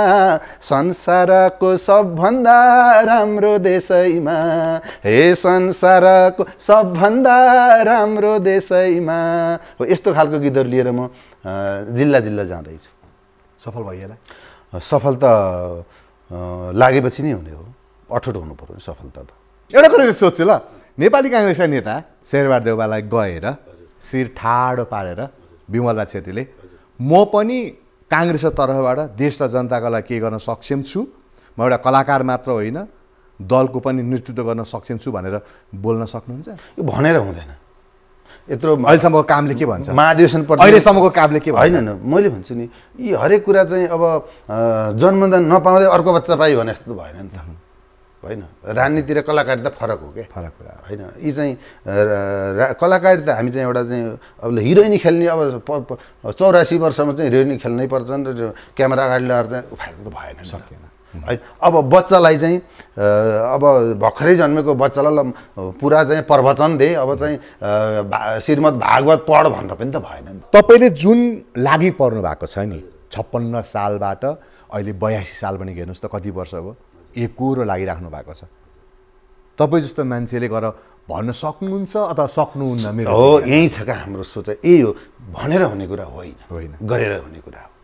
संसारको सबभन्दा राम्रो देशैमा, हे संसारको सबभन्दा राम्रो देशैमा। हो यस्तो खालको गीतहरू लिएर म जिल्ला जिल्ला जाँदैछु। सफल भइएला? सफल त लागेपछि नै हुने हो, अठोट हुनु पर्यो सफलता त। एउटा कुरा चाहिँ सोध्छु ल, नेपाली काङ्ग्रेसका नेता शेरबहादुर देउवालाई गएर शिर ठाडो पारेर विमलराज छेत्रीले म पनि काङ्ग्रेसको तर्फबाट देश र जनताको लागि के गर्न सक्षम छु, म एउटा कलाकार मात्र होइन दलको पनि नेतृत्व गर्न सक्षम छु भनेर बोल्न सक्नुहुन्छ? यो भनेर हुँदैन। यत्रो अहिलेसम्मको कामले के भन्छ? महाधिवेशन अहिलेसम्मको कामले के भन्छ? होइन मैले भन्छु नि, यी हरेक कुरा चाहिँ अब जन्मदान नपाउँदै अर्को बच्चा पाइ भने जस्तो भएन नि त होइन। राजनीति र कलाकारिता फरक हो क्या, फरक कुरा होइन। यी चाहिँ कलाकारिता हामी चाहिँ एउटा चाहिँ अब हिरोइनी खेल्ने अब चौरासी वर्षमा चाहिँ हिरोइनी खेल्नै पर्छन् र क्यामेरा अगाडि लगाएर चाहिँ उफाल्नु भएन सकेन है। अब बच्चालाई चाहिँ अब भर्खरै जन्मेको बच्चालाई पुरा चाहिँ प्रवचन दे, अब चाहिँ श्रीमद् भागवत पढ भनेर पनि त भएन नि। तपाईँले जुन लागि पर्नु भएको छ नि छप्पन्न सालबाट अहिले बयासी साल पनि हेर्नुहोस् त कति वर्ष भयो, एकोरो लागिराख्नु भएको छ। तपाईँ जस्तो मान्छेले गएर भन्न सक्नुहुन्छ अथवा सक्नुहुन्न? मेरो हो यही छ क्या हाम्रो सोच, यही हो। भनेर हुने कुरा होइन, होइन गरेर हुने कुरा हो।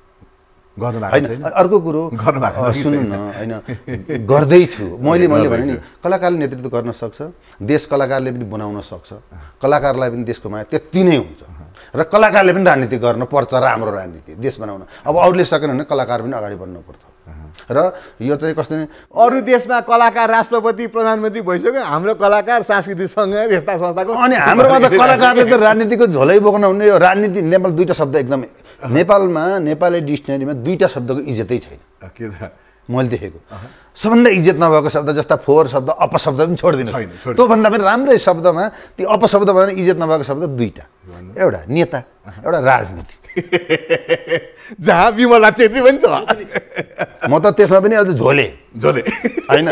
होइन अर्को कुरो सुन्नु न, होइन गर्दैछु मैले मैले भने नि कलाकारले नेतृत्व गर्न सक्छ, देश कलाकारले पनि बनाउन सक्छ, कलाकारलाई पनि देशको माया त्यति नै हुन्छ र कलाकारले पनि राजनीति गर्न पर्छ, राम्रो राजनीति देश बनाउन। अब अरूले सकेन भने कलाकार पनि अगाडि बढ्नुपर्छ र यो चाहिँ कस्तो नि अरू देशमा कलाकार राष्ट्रपति प्रधानमन्त्री भइसक्यो, हाम्रो कलाकार सांस्कृतिक सङ्घ यस्ता संस्थाको, अनि हाम्रोमा त कलाकारले त राजनीतिको झोलै बोक्न हुने। यो राजनीति नेपाल दुईवटा शब्द एकदम नेपालमा नेपाली डिक्सनरीमा दुईवटा शब्दको इज्जतै छैन। मैले देखेको सबभन्दा इज्जत नभएको शब्द जस्ता फोहोर शब्द अपशब्द पनि छोडिदिनु त्योभन्दा पनि राम्रै शब्दमा ती अपशब्दमा पनि इज्जत नभएको शब्द दुईवटा एउटा नेता एउटा राजनीति जहाँ विमला छेत्री पनि छ म त त्यसमा पनि अझ झोले झोले होइन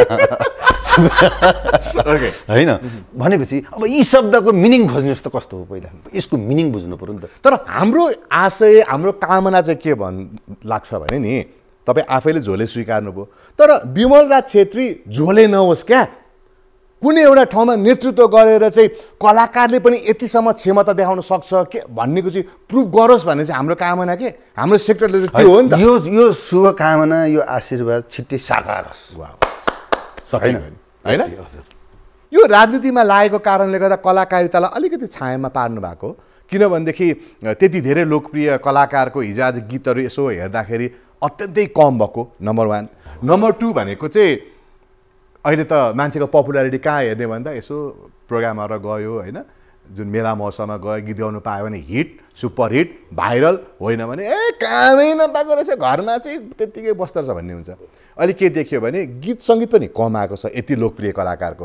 होइन भनेपछि अब यी शब्दको मिनिङ खोज्नुहोस् त कस्तो हो पहिला यसको मिनिङ बुझ्नु पर्यो नि त तर हाम्रो आशय हाम्रो कामना चाहिँ के भन् लाग्छ भने नि तपाईँ आफैले झोले स्वीकार्नुभयो तर विमलराज छेत्री झोले नहोस् क्या कुनै एउटा ठाउँमा नेतृत्व गरेर चाहिँ कलाकारले पनि यतिसम्म क्षमता देखाउन सक्छ के भन्नेको चाहिँ प्रुभ गरोस् भन्ने चाहिँ हाम्रो कामना के हाम्रो सेक्टरले चाहिँ त्यो हो नि त यो यो शुभकामना यो आशीर्वाद छिट्टै साकार होस् सकिन होइन यो राजनीतिमा लागेको कारणले गर्दा कलाकारितालाई अलिकति छायामा पार्नु भएको किनभनेदेखि त्यति धेरै लोकप्रिय कलाकारको हिजो आज गीतहरू यसो हेर्दाखेरि अत्यन्तै कम भएको नम्बर वान नम्बर टू भनेको चाहिँ अहिले त मान्छेको पपुलारिटी कहाँ हेर्ने भन्दा यसो प्रोग्रामहरू गयो होइन जुन मेला महोत्सवमा गयो गीत गाउनु पायो भने हिट सुपर हिट भाइरल होइन भने ए कामै नपाएको रहेछ घरमा चाहिँ त्यत्तिकै बस्दो रहेछ भन्ने हुन्छ अहिले के देखियो भने गीत सङ्गीत पनि कम आएको छ यति लोकप्रिय कलाकारको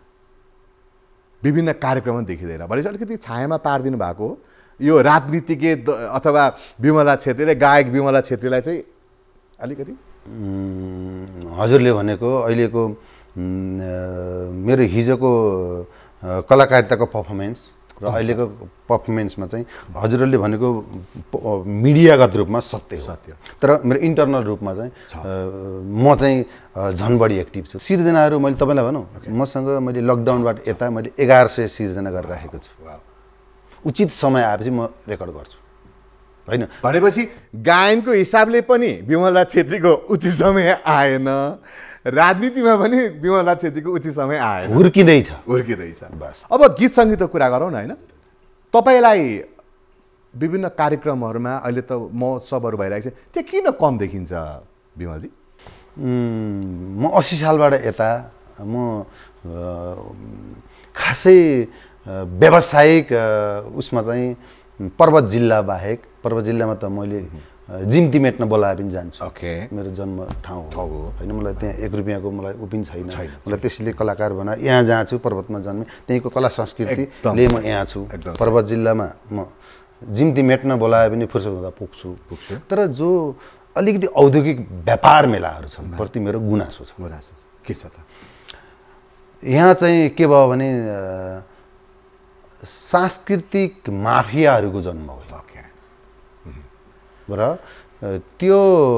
विभिन्न कार्यक्रममा देखिँदैन भनेपछि अलिकति छायामा पारिदिनु भएको यो राजनीतिज्ञ अथवा विमला छेत्रीले गायक विमला छेत्रीलाई चाहिँ अलिकति हजुरले भनेको अहिलेको मेरो हिजोको कलाकारिताको पर्फर्मेन्स र अहिलेको पर्फर्मेन्समा चाहिँ हजुरहरूले भनेको मिडियागत रूपमा सत्य हो सत्य तर मेरो इन्टरनल रूपमा चाहिँ म चाहिँ झन् बढी एक्टिभ छु सिर्जनाहरू मैले तपाईँलाई भनौँ मसँग मैले लकडाउनबाट यता मैले एघार सय सिर्जना गरेर राखेको छु उचित समय आएपछि म रेकर्ड गर्छु होइन भनेपछि गायनको हिसाबले पनि विमला छेत्रीको उचित समय आएन राजनीतिमा पनि विमला छेत्रीको उचित समय आएन हुर्किँदैछ हुर्किँदैछ बस अब गीत सङ्गीतको कुरा गरौँ न होइन तपाईँलाई विभिन्न कार्यक्रमहरूमा अहिले त महोत्सवहरू भइरहेको छ त्यो किन कम देखिन्छ विमलजी म अस्सी सालबाट यता म खासै व्यावसायिक उसमा चाहिँ पर्वत जिल्ला बाहेक पर्वत जिल्लामा त मैले जिम्ती मेट्न बोलाए पनि जान्छु ओके मेरो जन्म ठाउँ हो होइन मलाई त्यहाँ एक रुपियाँको मलाई उपिन छैन मलाई त्यसैले कलाकार बना यहाँ जहाँ छु पर्वतमा जन्मेँ त्यहीँको कला संस्कृतिले म यहाँ छु पर्वत जिल्लामा म जिम्ती मेट्न बोलाए पनि फुर्सद हुँदा पुग्छु पुग्छु तर जो अलिकति औद्योगिक व्यापार मेलाहरू छन् प्रति मेरो गुनासो छ गुनासो के छ त यहाँ चाहिँ के भयो भने सांस्कृतिक माफियाहरूको जन्म हो र त्यो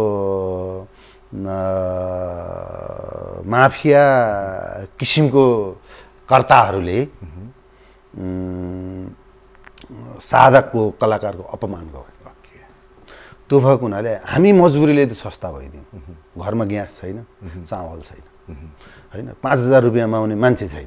माफिया किसिमको कर्ताहरूले साधकको कलाकारको अपमान गर्यो त्यो भएको हुनाले हामी मजबुरीले त सस्ता भइदियौँ घरमा ग्यास छैन चामल छैन होइन पाँच हजार रुपियाँमा आउने मान्छे छैन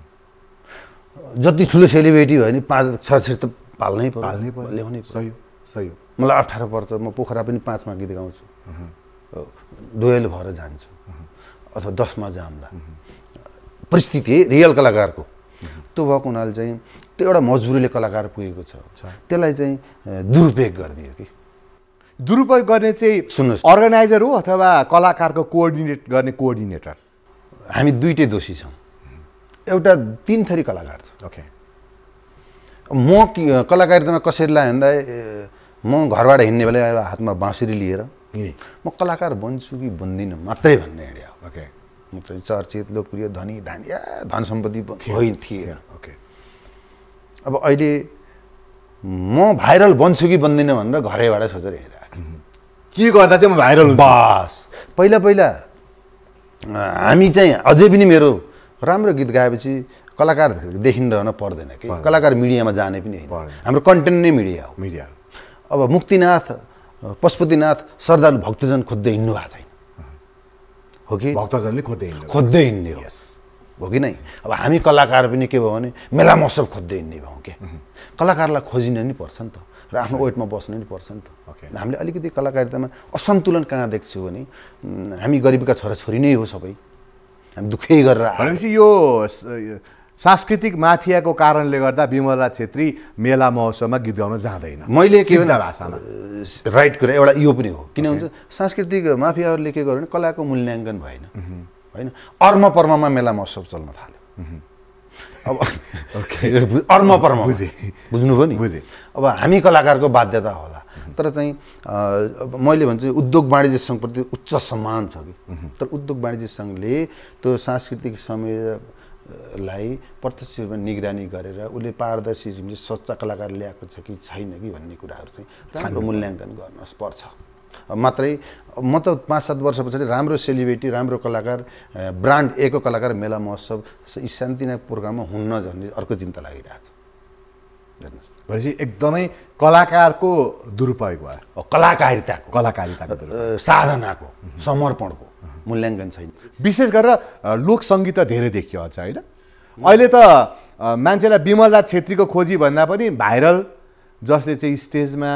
जति ठुलो सेलिब्रेटी भयो भने पाँच छ छ त पाल्नै पर्यो ल्याउनै सही सही हो मलाई अप्ठ्यारो पर्छ म पोखरा पनि पाँचमा गीत गाउँछु डोयल भएर जान्छु अथवा दसमा जाम्ला परिस्थिति रियल कलाकारको त्यो भएको हुनाले चाहिँ त्यो एउटा मजबुरीले कलाकार पुगेको छ त्यसलाई चाहिँ दुरुपयोग गरिदियो कि दुरुपयोग गर्ने चाहिँ सुन्नुहोस् अर्गनाइजर हो अथवा कलाकारको कोअर्डिनेट गर्ने कोअर्डिनेटर हामी दुईटै दोषी छौँ एउटा तीन थरी कलाकार छ ओके म कलाकारितामा कसरी लाग्यो भन्दा म घरबाट हिँड्ने बेला हातमा बाँसुरी लिएर म कलाकार बन्छु कि बन्दिनँ मात्रै भन्ने हिँड्यो ओके म चाहिँ चर्चित लोकप्रिय धनी धानी धन सम्पत्ति होइन थिएन ओके अब अहिले म भाइरल बन्छु कि बन्दिनँ भनेर घरैबाट सोचेर हिँडिरहेको के गर्दा चाहिँ म भाइरल बस पहिला पहिला हामी चाहिँ अझै पनि मेरो राम्रो गीत गाएपछि कलाकार देखिरहन पर्दैन कि कलाकार मिडियामा जाने पनि होइन हाम्रो कन्टेन्ट नै मिडिया हो मिडिया अब मुक्तिनाथ पशुपतिनाथ श्रद्धालु भक्तजन खोज्दै हिँड्नु भएको छैन हो कि भक्तजनले खोज्दै हिँड्नु खोज्दै हिँड्ने हो हो कि नै अब हामी कलाकार पनि के भयो भने मेला महोत्सव खोज्दै हिँड्ने भयौँ क्या कलाकारलाई खोजिन नि पर्छ नि त र आफ्नो वेटमा बस्नु नि पर्छ नि त हामीले अलिकति कलाकारितामा असन्तुलन कहाँ देख्छु भने हामी गरिबका छोराछोरी नै हो सबै हामी दुःखै गरेर भनेपछि यो सांस्कृतिक माफियाको कारणले गर्दा विमलराज छेत्री मेला महोत्सवमा गीत गाउन जाँदैन मैले के सिद्ध भाषामा राइट कुरा एउटा यो पनि हो किन हुन्छ सांस्कृतिक माफियाहरूले के गर्यो भने कलाको मूल्याङ्कन भएन होइन अर्म पर्ममा मेला महोत्सव चल्न थाल्यो अब अर्म पर्म बुझेँ बुझ्नुभयो नि बुझेँ अब हामी कलाकारको बाध्यता होला तर चाहिँ मैले भन्छु उद्योग वाणिज्य सङ्घप्रति उच्च सम्मान छ कि तर उद्योग वाणिज्य सङ्घले त्यो सांस्कृतिक समयलाई प्रत्यक्ष रूपमा निगरानी गरेर उसले पारदर्शी किसिमले सच्चा कलाकार ल्याएको छ कि छैन कि भन्ने कुराहरू चाहिँ राम्रो मूल्याङ्कन गर्न पर्छ मात्रै म त पाँच सात वर्ष पछाडि राम्रो सेलिब्रिटी राम्रो कलाकार ब्रान्ड एको कलाकार मेला महोत्सव शान्तिनायक प्रोग्राममा हुन्न भन्ने अर्को चिन्ता लागिरहेको छ भनेपछि एकदमै कलाकारको दुरुपयोग भयो कलाकारिताको कलाकारिताको साधनाको समर्पणको मूल्याङ्कन छैन विशेष गरेर लोक सङ्गीत त धेरै देखियो अझ होइन अहिले त मान्छेलाई विमलराज छेत्रीको खोजी भन्दा पनि भाइरल जसले चाहिँ स्टेजमा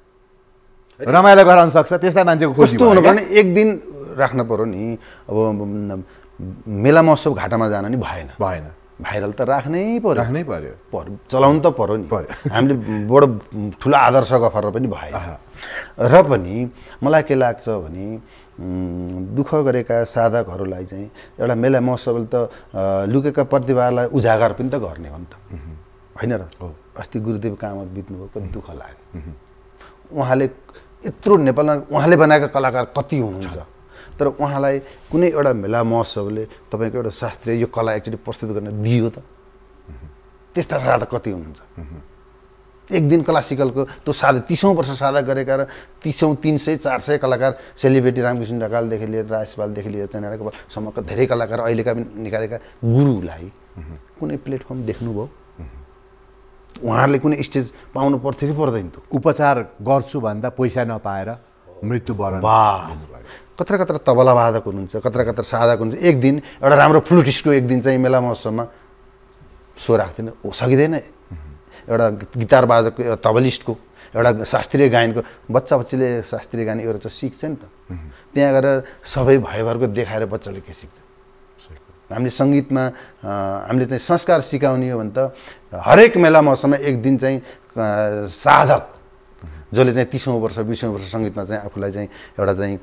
रमाइलो गराउन सक्छ त्यस्ता मान्छेको खोजी कस्तो हुनु पर्ने एक दिन राख्न पर्यो नि अब मेला महोत्सव घाटामा जान नि भएन भएन भाइरल त राख्नै पर्यो राख्नै पर्यो पर्यो चलाउनु त पर्यो नि पर्यो हामीले बडो ठुलो आदर्श गफर पनि भएन र पनि मलाई के लाग्छ भने दुःख गरेका साधकहरूलाई चाहिँ एउटा मेला महोत्सवले त लुकेका प्रतिभालाई उजागर पनि त गर्ने हो नि त होइन र अस्ति गुरुदेव कामत बित्नुभयो कति दुःख लाग्यो उहाँले यत्रो नेपालमा उहाँले बनाएका कलाकार कति हुनुहुन्छ तर उहाँलाई कुनै एउटा मेला महोत्सवले तपाईँको एउटा शास्त्रीय यो कला एक्चुअली प्रस्तुत गर्न दियो त त्यस्ता साधक कति हुनुहुन्छ एक दिन क्लासिकलको त्यो साधक तिसौँ वर्ष साधक गरेका र तिसौँ तिन सय चार सय कलाकार सेलिब्रिटी रामकृष्ण ढकालदेखि लिएर राजेशपालदेखि लिएर चन्द्र कपालसम्मका धेरै कलाकार अहिलेका पनि निकालेका गुरुलाई कुनै प्लेटफर्म देख्नुभयो उहाँहरूले कुनै स्टेज पाउनु पर्थ्यो कि पर्दैन त उपचार गर्छु भन्दा पैसा नपाएर मृत्युवरण कत्र कत्र तबला वादक हुनुहुन्छ कत्र कत्र साधक हुनुहुन्छ एक दिन एउटा राम्रो फ्लुटिस्टको एक दिन चाहिँ मेला महोत्सवमा सो राख्दैन सकिँदैन एउटा गिटार वादक एउटा तबलिस्टको एउटा शास्त्रीय गायनको बच्चा बच्चीले शास्त्रीय गायन एउटा चाहिँ सिक्छ नि त त्यहाँ गएर सबै भयभरको देखाएर बच्चाले के सिक्छ हामीले सङ्गीतमा हामीले चाहिँ संस्कार सिकाउने हो भने त हरेक मेला महोत्सवमा एक दिन चाहिँ साधक जसले चाहिँ तिसौँ वर्ष बिसौँ वर्ष सङ्गीतमा चाहिँ आफूलाई चाहिँ एउटा चाहिँ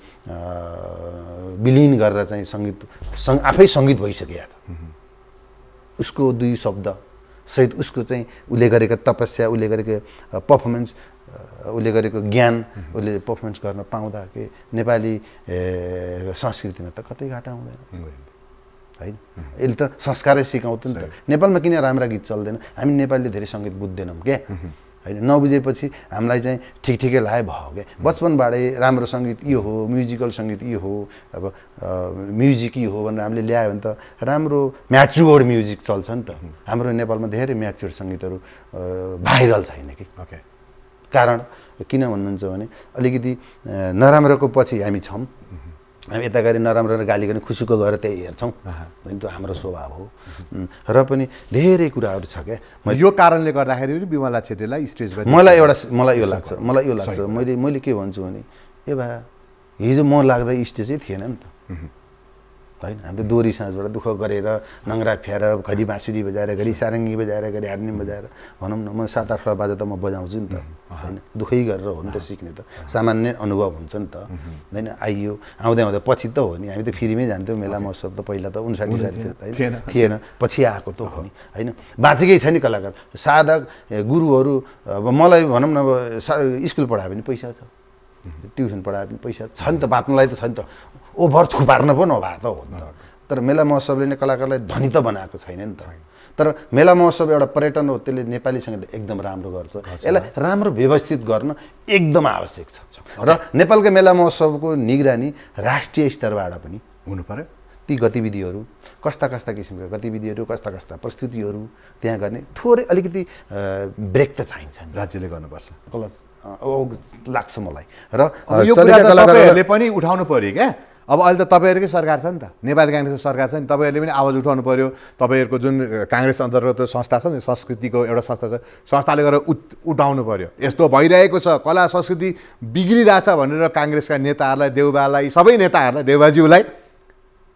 विलिन गरेर चाहिँ सङ्गीत सङ् आफै सङ्गीत भइसकेको छ उसको दुई शब्द सहित उसको चाहिँ उसले गरेको तपस्या उसले गरेको पर्फर्मेन्स उसले गरेको ज्ञान उसले पर्फर्मेन्स गर्न पाउँदा के नेपाली संस्कृतिमा त कतै घाटा हुँदैन होइन यसले त संस्कारै सिकाउँथ्यो नि त नेपालमा किन राम्रा गीत चल्दैन हामी नेपालीले धेरै सङ्गीत बुझ्दैनौँ क्या होइन नबुझेपछि हामीलाई चाहिँ ठिक ठिकै लाग्यो भयो क्या बचपनबाटै राम्रो सङ्गीत यो हो म्युजिकल सङ्गीत यो हो अब म्युजिक यो हो भनेर हामीले ल्यायो भने त राम्रो म्याच्योर्ड म्युजिक चल्छ नि त हाम्रो नेपालमा धेरै म्याच्योर्ड सङ्गीतहरू भाइरल छैन कि ओके कारण किन भन्नुहुन्छ भने अलिकति नराम्रोको पछि हामी छौँ हामी यता गरी नराम्रो गाली गर्ने खुसीको गएर त्यही हेर्छौँ होइन त्यो हाम्रो स्वभाव हो र पनि धेरै कुराहरू छ क्या यो कारणले गर्दाखेरि पनि विमलराज छेत्रीलाई स्टेजमा मलाई एउटा मलाई यो लाग्छ मलाई यो लाग्छ मैले मैले के भन्छु भने ए भा हिजो म लाग्दा स्टेजै थिएन नि त होइन हामी त दोहोरी साँझबाट दुःख गरेर नङ्ग्रा फ्याएर घरि बाँसुरी बजाएर घरि सारङ्गी बजाएर घरि हार्मोनियम बजाएर भनौँ न म सात आठवटा बाजा त म बजाउँछु नि त होइन दुःखै गरेर हो नि त सिक्ने त सामान्य अनुभव हुन्छ नि त होइन आइयो आउँदै आउँदै पछि त हो नि हामी त फ्रीमै जान्थ्यौँ मेला महोत्सव त पहिला त उन्साठी साल होइन थिएन पछि आएको त हो नि होइन बाँचेकै छ नि कलाकार साधक गुरुहरू अब मलाई भनौँ न अब स्कुल पढायो भने पैसा छ ट्युसन पढायो भने पैसा छ नि त बाँच्नलाई त छ नि त ओभर थुपार्न पो नभए त हो नि त तर मेला महोत्सवले नै कलाकारलाई धनी त बनाएको छैन नि त तर मेला महोत्सव एउटा पर्यटन हो त्यसले नेपाली सङ्गीत एकदम राम्रो गर्छ यसलाई राम्रो व्यवस्थित गर्न एकदम आवश्यक छ र नेपालको मेला महोत्सवको निगरानी राष्ट्रिय स्तरबाट पनि हुनु पर्यो ती गतिविधिहरू कस्ता कस्ता किसिमका गतिविधिहरू कस्ता कस्ता प्रस्तुतिहरू त्यहाँ गर्ने थोरै अलिकति ब्रेक त चाहिन्छ राज्यले गर्नुपर्छ लाग्छ मलाई र यो कलाकारहरूले पनि उठाउनु पर्यो क्या अब अहिले त तपाईँहरूकै सरकार छ नि त नेपाली काङ्ग्रेसको सरकार छ नि तपाईँहरूले पनि आवाज उठाउनु पर्यो तपाईँहरूको जुन काङ्ग्रेस अन्तर्गत संस्था छ नि संस्कृतिको एउटा संस्था छ संस्थाले गरेर उठ उठाउनु पर्यो यस्तो भइरहेको छ कला संस्कृति बिग्रिरहेछ भनेर काङ्ग्रेसका नेताहरूलाई देउबालाई सबै नेताहरूलाई देउबाज्यूलाई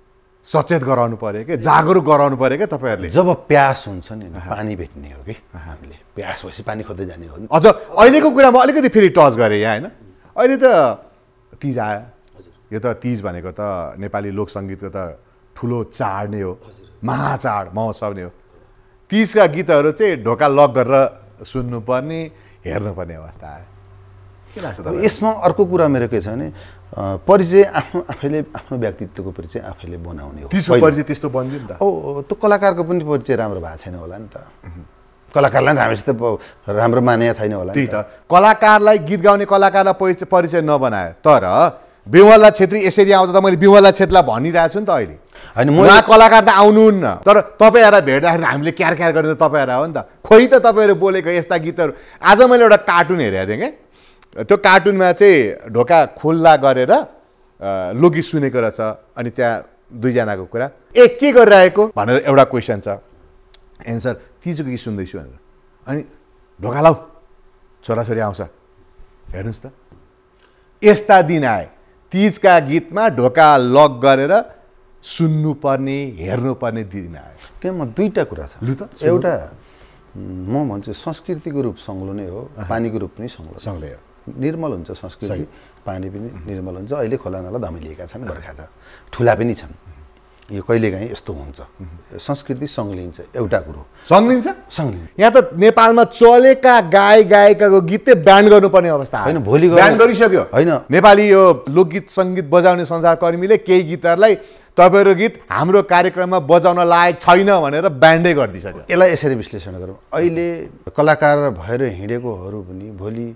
सचेत गराउनु पर्यो कि जागरुक गराउनु पर्यो क्या तपाईँहरूले जब प्यास हुन्छ नि पानी भेट्ने हो कि हामीले प्यास भएपछि पानी खोज्दै जाने हो नि अझ अहिलेको कुरामा अलिकति फेरि टच गरेँ यहाँ होइन अहिले त तिज आयो यो त तिज भनेको त नेपाली लोकसङ्गीतको त ठुलो चाड नै हो महाचाड महोत्सव नै हो तिजका गीतहरू चाहिँ ढोका लक गरेर सुन्नुपर्ने हेर्नुपर्ने अवस्था आयो के लाग्छ तपाईँ यसमा अर्को कुरा मेरो के छ भने परिचय आफ्नो आफैले आफ्नो व्यक्तित्वको परिचय आफैले बनाउने हो त्यसको परिचय त्यस्तो बन्दियो नि त ओ त्यो कलाकारको पनि परिचय राम्रो भएको छैन होला नि त कलाकारलाई हामीसित राम्रो माने छैन होला त्यही त कलाकारलाई गीत गाउने कलाकारलाई परिचय परिचय नबनायो तर बिमला छेत्री यसरी आउँदा त मैले बिमला छेत्रीलाई भनिरहेको छु नि त अहिले होइन म कलाकार त आउनुहुन्न तर तपाईँहरूलाई भेट्दाखेरि हामीले क्यार क्यार गरेर तपाईँहरू हो नि त खोइ त तपाईँहरू बोलेको यस्ता गीतहरू आज मैले एउटा कार्टुन हेरेको थिएँ क्या त्यो कार्टुनमा चाहिँ ढोका खुल्ला गरेर लोकगीत सुनेको रहेछ अनि त्यहाँ दुईजनाको कुरा ए के गरिरहेको भनेर एउटा क्वेसन छ एन्सर तिजको गीत सुन्दैछु भनेर अनि ढोका लाऊ छोराछोरी आउँछ हेर्नुहोस् त यस्ता दिन आए तिजका गीतमा ढोका लक गरेर सुन्नुपर्ने हेर्नुपर्ने दिन आयो त्यहाँ म दुईवटा कुरा छ लु त एउटा म भन्छु संस्कृतिको रूप सङ्लो नै हो पानीको रूप पनि सङ्लो सङ्लै हो निर्मल हुन्छ संस्कृति पानी पनि निर्मल हुन्छ अहिले खोला नाला धमिलिएका छन् बर्खा त ठुला पनि छन् यो कहिलेकाहीँ यस्तो हुन्छ संस्कृति सङ्लिन्छ एउटा कुरो सङ्लिन्छ सङ्लिन्छ यहाँ त नेपालमा चलेका गाय गायिकाको गीतै ब्यान गर्नुपर्ने अवस्था होइन भोलि ब्यान गरिसक्यो होइन नेपाली यो लोकगीत सङ्गीत बजाउने संसारकर्मीले केही गीतहरूलाई तपाईँहरू गीत हाम्रो कार्यक्रममा बजाउन लायक छैन भनेर ब्यान्डै गरिदिइसक्यो यसलाई यसरी विश्लेषण गरौँ अहिले कलाकार भएर हिँडेकोहरू पनि भोलि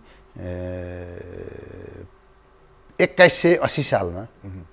एक्काइस सय अस्सी सालमा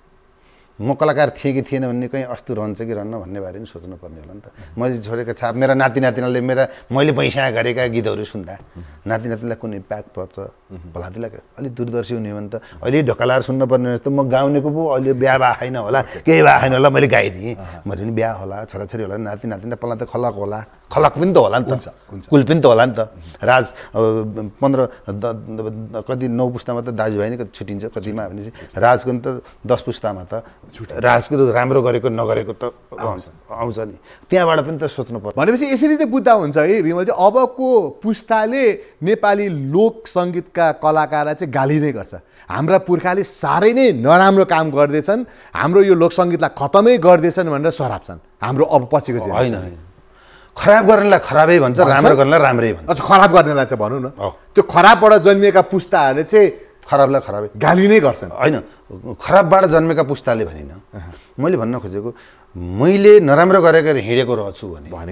म कलाकार थिएँ कि थिएन भन्ने कहीँ अस्तु रहन्छ कि रहन्न भन्ने बारे पनि सोच्नुपर्ने होला नि त मैले छोडेको छाप मेरा नाति नातिनाले मेरा मैले पैसा गरेका गीतहरू सुन्दा नाति नातिलाई कुनै इम्प्याक्ट पर्छ भलातिलाई अलिक दूरदर्शी हुने भने त अहिले ढोकालाएर सुन्नुपर्ने जस्तो म गाउनेको पो अहिले बिहा भए छैन होला केही भए छैन होला मैले गाइदिएँ मैले पनि बिहा होला छोराछोरी होला नाति नातिना पल्ला त खलक होला खलक पनि त होला नि त कुल पनि त होला नि त राज पन्ध्र कति नौ पुस्तामा त दाजुभाइ नै कति छुट्टिन्छ कतिमा भनेपछि राजको नि त दस पुस्तामा त राजको राम्रो गरेको नगरेको त आउँछ आउँछ नि त्यहाँबाट पनि त सोच्नु पर्छ भनेपछि यसरी त बुझ्दा हुन्छ है विमल चाहिँ अबको पुस्ताले नेपाली लोक सङ्गीतका कलाकारलाई चाहिँ गाली नै गर्छ हाम्रा पुर्खाले साह्रै नै नराम्रो काम गर्दैछन् हाम्रो यो लोक सङ्गीतलाई खतमै गर्दैछन् भनेर सराप्छन् हाम्रो अब पछिको चाहिँ होइन खराब गर्नेलाई खराबै भन्छ राम्रो गर्नेलाई राम्रै भन्छ अच्छा खराब गर्नेलाई चाहिँ भनौँ न त्यो खराबबाट जन्मिएका पुस्ताहरूले चाहिँ खराबलाई खराबै गाली नै गर्छन् होइन खराबबाट जन्मेका पुस्ताले भनिन मैले भन्न खोजेको मैले नराम्रो गरेर हिँडेको रहेछु भने भने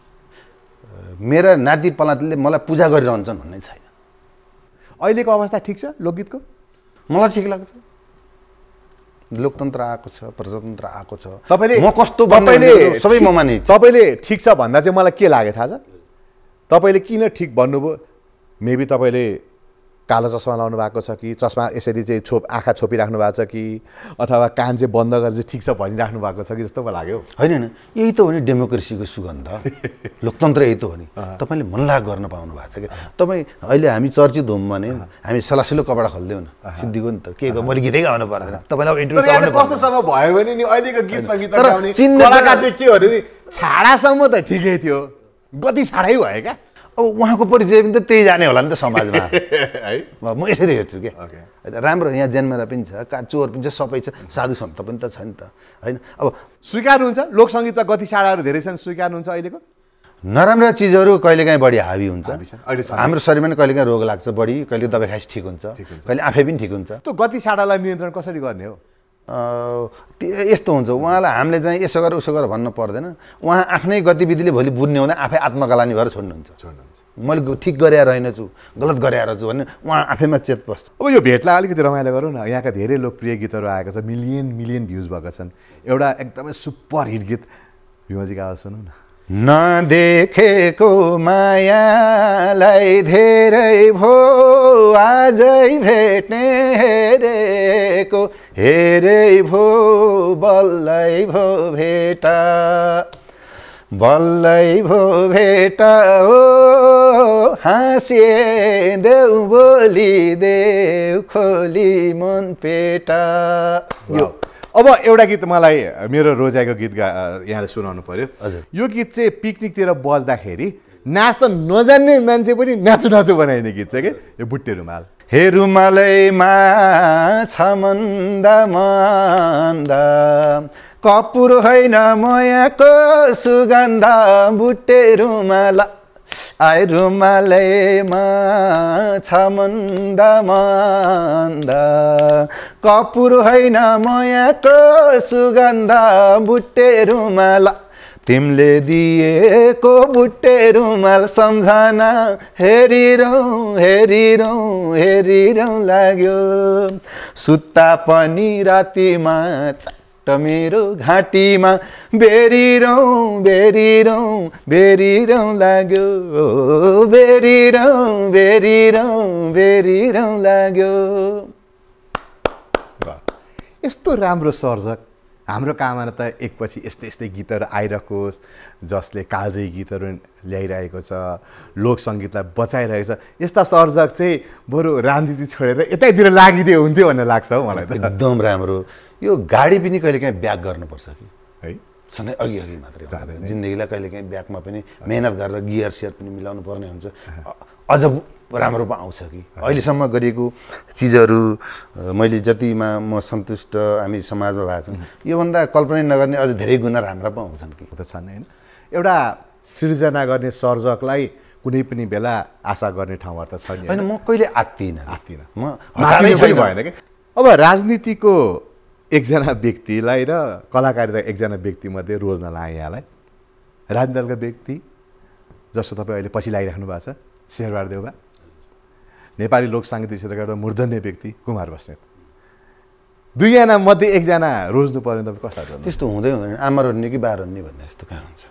मेरा नाति पलातीले मलाई पूजा गरिरहन्छन् भन्ने छैन अहिलेको अवस्था ठिक छ लोकगीतको मलाई ठिक लाग्छ लोकतन्त्र आएको छ प्रजातन्त्र आएको छ तपाईँले म कस्तो तपाईँले सबै म माने तपाईँले ठिक छ भन्दा चाहिँ मलाई के लाग्यो थाहा छ तपाईँले किन ठिक भन्नुभयो मेबी तपाईँले कालो चस्मा लाउनु भएको छ कि चस्मा यसरी चाहिँ छोप आँखा छोपिराख्नु भएको छ कि अथवा कान चाहिँ बन्द गरेर चाहिँ ठिक छ भनिराख्नु भएको छ कि जस्तो मलाई लाग्यो होइन होइन यही त हो नि डेमोक्रेसीको सुगन्ध लोकतन्त्र यही त हो नि तपाईँले मनलाग गर्न पाउनु भएको छ कि तपाईँ अहिले हामी चर्चित हौँ भने हामी सलासिलो कपडा खोल्दैनौँ न सिद्धिको नि त के मैले गीतै गाउनु पर्दैन तपाईँलाई इन्टरभ्यू कस्तोसम्म भयो भने नि अहिलेको गीत सङ्गीत गाउने कलाकार चाहिँ के हो भने छाडासम्म त ठिकै थियो गति छाडै भयो क्या अब उहाँको परिचय पनि त त्यही जाने होला नि त समाजमा है म यसरी हेर्छु क्या राम्रो यहाँ जन्मेर पनि छ का चोर पनि छ सबै छ साधु सन्त पनि त छ नि त होइन अब स्वीकार्नुहुन्छ लोकसङ्गीतमा गति छाडाहरू धेरै छन् स्वीकार्नुहुन्छ अहिलेको नराम्रा चिजहरू कहिलेकाहीँ बढी हावी हुन्छ हाम्रो शरीरमा पनि कहिलेकाहीँ रोग लाग्छ बढी कहिले दबाई खाइस ठिक हुन्छ कहिले आफै पनि ठिक हुन्छ त्यो गति छाडालाई नियन्त्रण कसरी गर्ने हो यस्तो हुन्छ उहाँलाई हामीले चाहिँ यसो गर उसो गर भन्नु पर्दैन उहाँ आफ्नै गतिविधिले भोलि बुझ्ने हुँदा आफै आत्मकलानी भएर छोड्नुहुन्छ छोड्नुहुन्छ मैले ठिक गरेर रहेनछु गलत गरेर छु भन्ने उहाँ आफैमा चेत बस्छ अब यो भेटलाई अलिकति रमाइलो गरौँ न यहाँका धेरै लोकप्रिय गीतहरू आएको छ मिलियन मिलियन भ्युज भएका छन् एउटा एकदमै सुपर हिट गीत विमलजीको आवाज सुनौँ न नदेखेको मायालाई धेरै भो आजै भेट्ने हेरेको हेरै भो बल्लै भो भेटा बल्लै भो भेटा ओ हाँसिए देऊ बोली देऊ खोली मन पेटा यो अब एउटा गीत मलाई मेरो रोजाइको गीत गा यहाँले सुनाउनु पर्यो। हजुर। यो गीत चाहिँ पिकनिकतिर बज्दाखेरि नाच त नजान्ने मान्छे पनि नाचु नाचु बनाइने गीत छ कि यो बुट्टे रुमाल। हे रुमालैमा छ मन्दा मन्दा कपुर होइन मयाको सुगन्ध बुट्टे रुमाल आए रुमालैमा छ मन्दा मन्दा कपुर होइन मयाको सुगन्ध बुट्टे रुमाल तिमीले दिएको बुट्टे रुमाल सम्झना हेरिरौँ हेरिरौँ हेरिरौँ लाग्यो सुत्ता पनि रातिमा चट्ट मेरो घाँटीमा बेरिरौँ बेरिरौँ बेरिरौँ लाग्यो बेरिरौँ बेरिरौँ बेरिरौँ लाग्यो। यस्तो राम्रो सर्जक हाम्रो काममा त एकपछि यस्तै यस्तै गीतहरू आइरहोस् जसले कालजयी गीतहरू ल्याइरहेको छ, लोक सङ्गीतलाई बचाइरहेको छ। यस्ता सर्जक चाहिँ बरु राजनीति छोडेर यतैतिर लागिदियो हुन्थ्यो भन्ने लाग्छ हौ मलाई त। एकदम राम्रो। यो गाडी पनि कहिलेकाहीँ ब्याक गर्नुपर्छ कि है, सधैँ अघि अघि मात्रै जिन्दगीलाई कहिलेकाहीँ ब्याकमा पनि मेहनत गरेर गियर सियर पनि मिलाउनु पर्ने हुन्छ, अझ राम्रो पो आउँछ कि। अहिलेसम्म गरिएको चिजहरू मैले जतिमा म सन्तुष्ट हामी समाजमा भएको छौँ योभन्दा कल्पना नगर्ने अझ धेरै गुणा राम्रा पो आउँछन् कि त छन् होइन। एउटा सृजना गर्ने सर्जकलाई कुनै पनि बेला आशा गर्ने ठाउँहरू त छ नि होइन। म कहिले आत्तिनँ आत्तिनँ म हतारै भएन कि। अब राजनीतिको एकजना व्यक्तिलाई र कलाकारिता एकजना व्यक्तिमध्ये रोज्न लाएँ यहाँलाई। राजनीति दलका व्यक्ति जस्तो तपाईँ अहिले पछि लागिराख्नु भएको छ शेरबहादुर देउवा, नेपाली लोक साङ्गीतिक क्षेत्रका एउटा मूर्धन्य व्यक्ति कुमार बस्नेत, दुईजना मध्ये एकजना रोज्नु पर्यो तपाईँ कस्ता रोज्नु? त्यस्तो हुँदै हुँदैन। आमा रोज्ने कि बा रोज्ने भन्ने जस्तो कहाँ हुन्छ?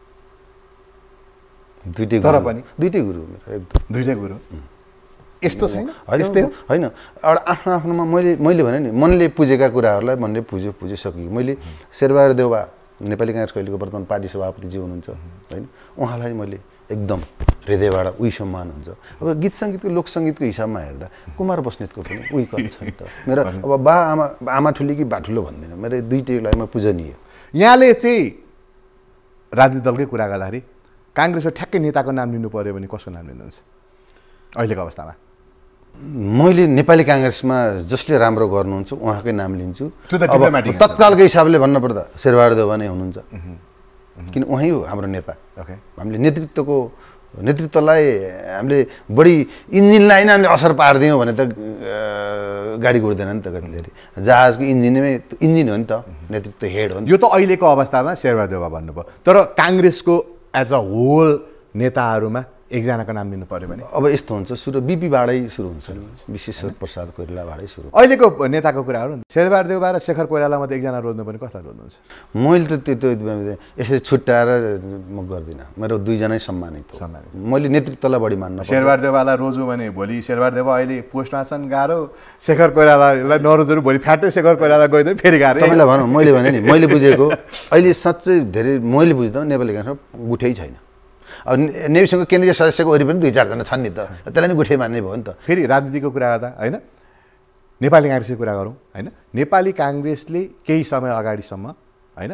दुइटै तर पनि दुइटै गुरु मेरो एकदम दुइटै गुरु यस्तो छैन यस्तै होइन। एउटा आफ्नो आफ्नोमा मैले मैले भने नि मनले पुजेका कुराहरूलाई मनले पुज्यो पुजिसक्यो। मैले शेरबहादुर देउवा नेपाली काङ्ग्रेस अहिलेको वर्तमान पार्टी सभापतिजी हुनुहुन्छ होइन, उहाँलाई मैले एकदम हृदयबाट उही सम्मान हुन्छ। अब गीत सङ्गीतको लोक सङ्गीतको हिसाबमा हेर्दा कुमार बस्नेतको पनि उही कल छ नि त। मेरो अब बा आमा आमा ठुली कि बा ठुलो भन्दिनँ, मेरो दुइटैलाई म पूजनीय। यहाँले चाहिँ राजनीतिक दलकै कुरा गर्दाखेरि काङ्ग्रेसको ठ्याक्कै नेताको नाम लिनु पऱ्यो भने कसको नाम लिनुहुन्छ अहिलेको अवस्थामा? मैले नेपाली काङ्ग्रेसमा जसले राम्रो गर्नुहुन्छ उहाँकै नाम लिन्छु। अब तत्कालको हिसाबले भन्नुपर्दा शेरबहादुर देउवा नै हुनुहुन्छ, किन उहाँ हो हाम्रो नेता। हामीले नेतृत्वको नेतृत्वलाई हामीले बढी इन्जिनलाई नै हामीले असर पारिदियौँ भने त गाडी गुड्दैन नि त कतिखेरि। जहाजको इन्जिनमै इन्जिन हो नि त, नेतृत्व हेड हो नि। यो त अहिलेको अवस्थामा शेरबहादुर देउवा भन्नुभयो, तर काङ्ग्रेसको एज अ होल नेताहरूमा एकजनाको नाम लिनु पऱ्यो भने अब यस्तो हुन्छ, सुरु बिपीबाटै सुरु हुन्छ, विश्वेश्वर प्रसाद कोइरालाबाटै सुरु। अहिलेको नेताको कुराहरू शेरबहादुर देउवा र शेखर कोइराला मध्ये एकजना रोज्नु पनि कसलाई रोज्नुहुन्छ? मैले त त्यो यसरी छुट्याएर म गर्दिनँ, मेरो दुईजनै सम्मानित हो। सम्मानित। मैले नेतृत्वलाई बढी मान्न। शेरबहादुर देउवालाई रोज्यो भने भोलि शेरबहादुर देउवा अहिले पोस्टमा छन् गाह्रो, शेखर कोइरालालाई नरोज्नु भोलि फ्याट्टै शेखर कोइराला गइदियो फेरि गाह्रो। तपाईँलाई भनौँ मैले भने नि मैले बुझेको अहिले साँच्चै धेरै मैले बुझ्दा नेपाली काङ्ग्रेसमा गुठै छैन। अब नेविसँगको केन्द्रीय सदस्यको वरिपरि दुई चारजना छन् नि त, त्यसलाई नि गुठै मान्ने भयो नि त। फेरि राजनीतिको कुरा गर्दा होइन नेपाली काङ्ग्रेसको कुरा गरौँ होइन, नेपाली काङ्ग्रेसले केही समय अगाडिसम्म होइन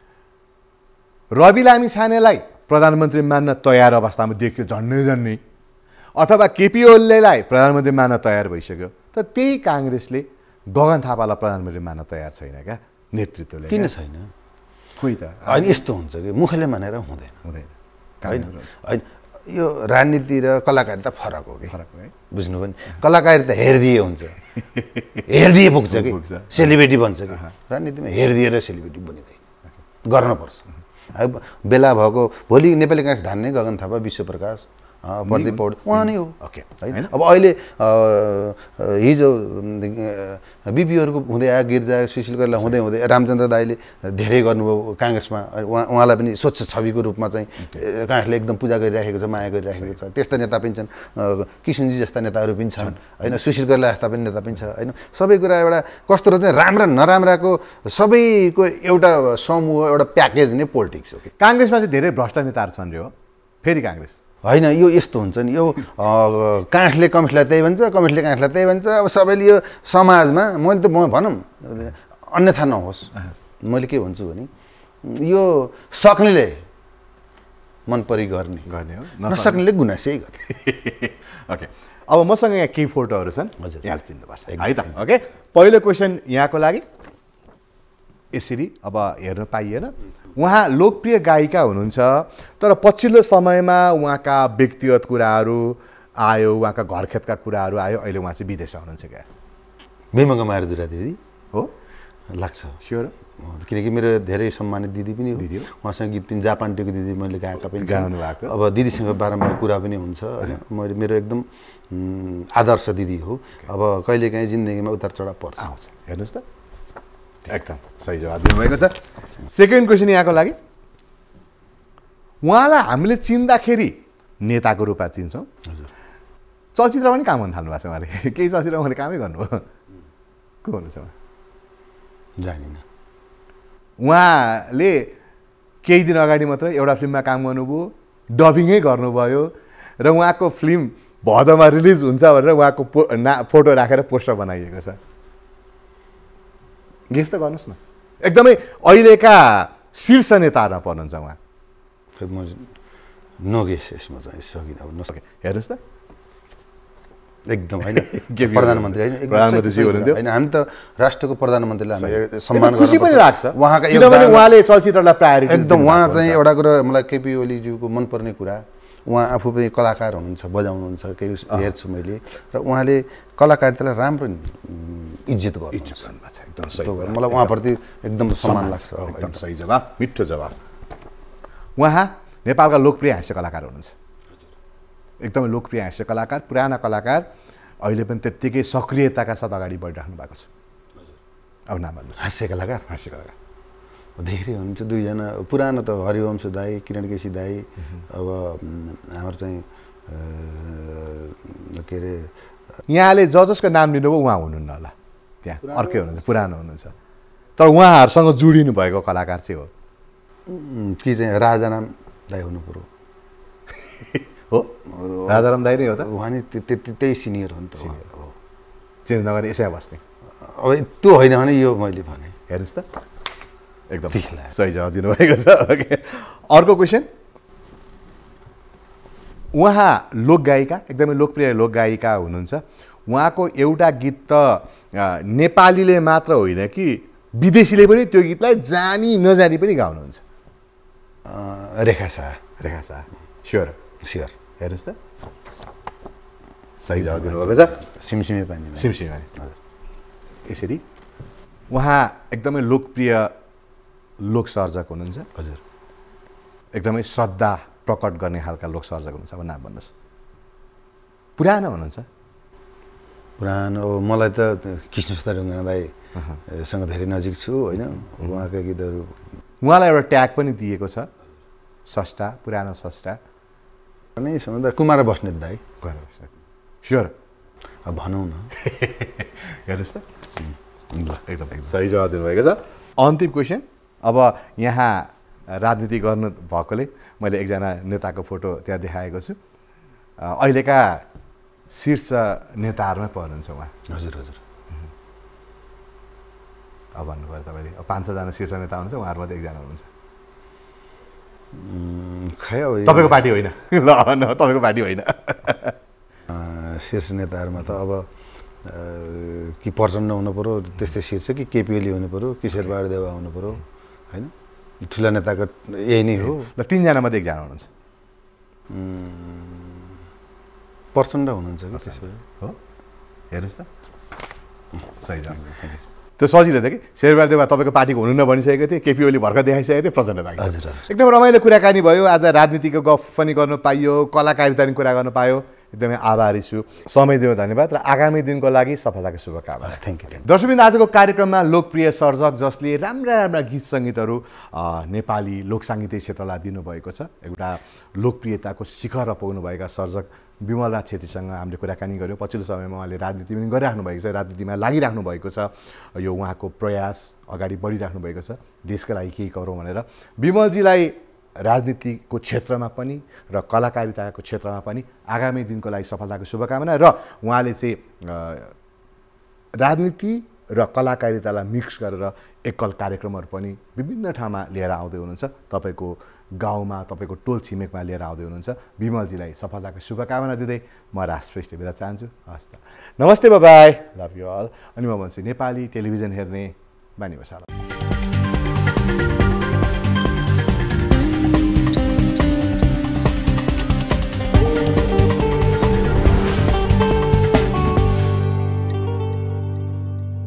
रवि लामिछानेलाई प्रधानमन्त्री मान्न तयार अवस्थामा देखियो झन्डै झन्डै, अथवा केपी ओलीलाई प्रधानमन्त्री मान्न तयार भइसक्यो, तर त्यही काङ्ग्रेसले गगन थापालाई प्रधानमन्त्री मान्न तयार छैन क्या नेतृत्वले। किन छैन? खोइ त होइन यस्तो हुन्छ कि मुखले मानेर हुँदैन हुँदैन होइन होइन। यो राजनीति र कलाकारिता फरक हो कि, फरक हो है, बुझ्नु पनि। कलाकारिता हेरिदिए हुन्छ, हेरिदिए पुग्छ कि सेलिब्रेटी बन्छ कि, राजनीतिमा हेरिदिएर सेलिब्रेटी बनिँदैन, गर्नुपर्छ। अब बेला भएको भोलि नेपाली काङ्ग्रेस धान्ने गगन थापा, विश्वप्रकाश, प्रदीप पौडेल उहाँ नै हो ओके होइन। अब अहिले हिजो बिपीहरूको हुँदै आयो, गिर्जा सुशील कोइराला हुँदै हुँदै रामचन्द्र दाईले धेरै गर्नुभयो काङ्ग्रेसमा, उहाँ उहाँलाई पनि स्वच्छ छविको रूपमा चाहिँ काङ्ग्रेसले एकदम पूजा गरिराखेको छ, माया गरिराखेको छ। त्यस्ता नेता पनि छन्, किसुनजी जस्ता नेताहरू पनि छन् होइन, सुशील कोइराला जस्ता पनि नेता पनि छ होइन। सबै कुरा एउटा कस्तो रहेछ राम्रा नराम्राको सबैको एउटा समूह, एउटा प्याकेज नै पोलिटिक्स हो कि। काङ्ग्रेसमा चाहिँ धेरै भ्रष्ट नेताहरू छन् रे हो फेरि काङ्ग्रेस होइन। यो यस्तो हुन्छ नि, यो काङ्ग्रेसले कम्युनिस्टलाई त्यही भन्छ, कम्युनिस्टले काङ्ग्रेसलाई त्यही भन्छ। अब सबैले यो समाजमा मैले त म भनौँ अन्यथा नहोस्। मैले के भन्छु भने यो सक्नेले मन परि गर्ने गर्ने हो, नसक्नेले गुनासै गर्ने। ओके, अब मसँग यहाँ केही फोटोहरू छन्, हजुर, यहाँले चिन्नुपर्छ है त। ओके, पहिलो क्वेसन यहाँको लागि यसरी अब हेर्न पाइएन। उहाँ लोकप्रिय गायिका हुनुहुन्छ, तर पछिल्लो समयमा उहाँका व्यक्तिगत कुराहरू आयो, उहाँका घरखेतका कुराहरू आयो, अहिले उहाँ चाहिँ विदेशमा हुनुहुन्छ क्या? भीमगङ्गा माया दुर्गा दिदी हो लाग्छ, स्योर। किनकि मेरो धेरै सम्मानित दिदी पनि हो, उहाँसँग गीत पनि जापानटीको दिदी मैले गाएका पनि गाउनु भएको। अब दिदीसँग बारम्बार कुरा पनि हुन्छ होइन। मैले मेरो एकदम आदर्श दिदी हो। अब कहिलेकाहीँ जिन्दगीमा उतार चढाव पर्छ, आउँछ। हेर्नुहोस् त, एकदम सही जवाब दिनुभएको छ। सेकेन्ड क्वेसन यहाँको लागि, उहाँलाई हामीले चिन्दाखेरि नेताको रूपमा चिन्छौँ। हजुर, चलचित्रमा पनि काम गर्न थाल्नु भएको छ उहाँले, केही चलचित्रमा उहाँले कामै गर्नुभयो, को हुनुहुन्छ उहाँ? जानिनँ। उहाँले केही दिन अगाडि मात्र एउटा फिल्ममा काम गर्नुभयो, डबिङै गर्नुभयो, र उहाँको फिल्म भदौमा रिलिज हुन्छ भनेर उहाँको पो ना फोटो राखेर पोस्टर बनाइएको छ। गेस त गर्नुहोस् न, एकदमै अहिलेका शीर्ष नेताहरूमा पर्नुहुन्छ उहाँ। खै म नगेस यसमा चाहिँ सकिनँ, अब नसके। हेर्नुहोस् त, एकदम होइन प्रधानमन्त्री होइन, प्रधानमन्त्रीजी हुनुहुन्थ्यो होइन। हामी त राष्ट्रको प्रधानमन्त्रीलाई हामी सम्मान खुसी पनि लाग्छ, उहाँका किनभने उहाँले चलचित्रलाई प्रायोरिटी एकदम। उहाँ चाहिँ एउटा कुरा मलाई केपी ओलीज्यूको मनपर्ने कुरा, उहाँ आफू पनि कलाकार हुनुहुन्छ, बजाउनुहुन्छ, केही हेर्छु मैले, र उहाँले कलाकारितालाई राम्रो इज्जत गर्नुहुन्छ। एकदम मलाई उहाँप्रति एकदम सम्मान लाग्छ। एकदम सही जवाब, मिठो जवाब। उहाँ नेपालका लोकप्रिय हास्य कलाकार हुनुहुन्छ, एकदमै लोकप्रिय हास्य कलाकार, पुराना कलाकार, अहिले पनि त्यत्तिकै सक्रियताका साथ अगाडि बढिराख्नु भएको छ। अब नाम भन्नुहोस्। हास्य कलाकार हास्य कलाकार धेरै हुनुहुन्छ, दुईजना पुरानो त हरिवंश दाई, किरण केसी दाई, अब हाम्रो चाहिँ के अरे यहाँले ज जसको नाम लिनुभयो उहाँ हुनुहुन्न होला, त्यहाँ अर्कै हुनुहुन्छ, पुरानो हुनुहुन्छ, तर उहाँहरूसँग जोडिनु भएको कलाकार चाहिँ हो कि चाहिँ राजाराम दाई हुनु पऱ्यो। हो, राजाराम दाई नै हो त। उहाँ नि त्यही सिनियर हो नि त, हो, चेन्ज नगरे यसैमा बस्ने। अब त्यो होइन भने यो मैले भने। हेर्नुहोस् त, एकदम सही जवाब दिनुभएको छ। ओके, अर्को क्वेसन, उहाँ लोकगायिका, एकदमै लोकप्रिय लोकगायिका हुनुहुन्छ। उहाँको एउटा गीत त नेपालीले मात्र होइन कि विदेशीले पनि त्यो गीतलाई जानी नजानी पनि गाउनुहुन्छ। रेखा शाह। Rekha Shah, sure sure. हेर्नुहोस् त, सही जवाब दिनुभएको छ। सिमसिमे पानी, सिमसिमे पानी। यसरी उहाँ एकदमै लोकप्रिय लोक सर्जक हुनुहुन्छ। हजुर, एकदमै श्रद्धा प्रकट गर्ने खालका लोक सर्जक हुनुहुन्छ। अब नाम भन्नुहोस्। पुरानो हुनुहुन्छ? पुरानो मलाई त कृष्णसुधा ढुङ्गाना दाईसँग धेरै नजिक छु होइन। उहाँका गीतहरू, उहाँलाई एउटा ट्याग पनि दिएको छ, स्रष्टा, पुरानो स्रष्टा नै सम्बन्ध कुमार बस्नेत दाई। स्योर, अब भनौँ न। हेर्नुहोस् त, एकदम सही जवाब दिनुभएको छ। अन्तिम क्वेसन, अब यहाँ राजनीति गर्नु भएकोले मैले एकजना नेताको फोटो त्यहाँ देखाएको छु। अहिलेका शीर्ष नेताहरूमै पर्नुहुन्छ उहाँ। हजुर हजुर। अब भन्नुभयो तपाईँले, अब पाँच छजना शीर्ष नेता हुनुहुन्छ, उहाँहरूमध्ये एकजना हुनुहुन्छ। खै अब तपाईँको पार्टी होइन, ल न तपाईँको पार्टी होइन। शीर्ष नेताहरूमा त अब कि प्रचण्ड हुनु पऱ्यो त्यस्तै शीर्ष, कि केपी ओली हुनु पऱ्यो, किशोर बहादुर देउवा हुनु पऱ्यो होइन। ठुला नेताको यही नै हो। ल तिनजना मध्ये एकजना हुनुहुन्छ। प्रचण्ड हुनुहुन्छ कि त्यसो हो। हेर्नुहोस् त, सही जवाब। त्यो सजिलो थियो कि शेरबहादुर देउवा तपाईँको पार्टीको हुनु नभनिसकेको थिएँ, केपी ओली भर्खर देखाइसकेको थिएँ, प्रचण्ड बाँकी। हजुर हजुर। एकदम रमाइलो कुराकानी भयो आज, राजनीतिको गफ पनि गर्नु पाइयो, कलाकारिता पनि कुरा गर्नु पायो। एकदमै आभारी छु, समय दिनु धन्यवाद, र आगामी दिनको लागि सफलताको शुभकामना। Thank you. दर्शकवृन्द, आजको कार्यक्रममा लोकप्रिय सर्जक जसले राम्रा राम्रा गीत सङ्गीतहरू नेपाली लोक साङ्गीतिक क्षेत्रलाई दिनुभएको छ, एउटा लोकप्रियताको शिखरमा पुग्नुभएका सर्जक विमल राज छेत्रीसँग हामीले कुराकानी गऱ्यौँ। पछिल्लो समयमा उहाँले राजनीति पनि गरिराख्नु भएको छ, राजनीतिमा लागिराख्नु भएको छ। यो उहाँको प्रयास अगाडि बढिराख्नु भएको छ, देशका लागि केही गरौँ भनेर। विमलजीलाई राजनीतिको क्षेत्रमा पनि र कलाकारिताको क्षेत्रमा पनि आगामी दिनको लागि सफलताको शुभकामना। र उहाँले चाहिँ राजनीति र कलाकारितालाई मिक्स गरेर एकल कार्यक्रमहरू पनि विभिन्न ठाउँमा लिएर आउँदै हुनुहुन्छ। तपाईँको गाउँमा तपाईँको टोल छिमेकमा लिएर आउँदै हुनुहुन्छ। विमलजीलाई सफलताको शुभकामना दिँदै म राज श्रेष्ठ बिदा चाहन्छु। हस् त, नमस्ते, बाई, लभ यु अल। अनि म भन्छु नेपाली टेलिभिजन हेर्ने बानी बसाल।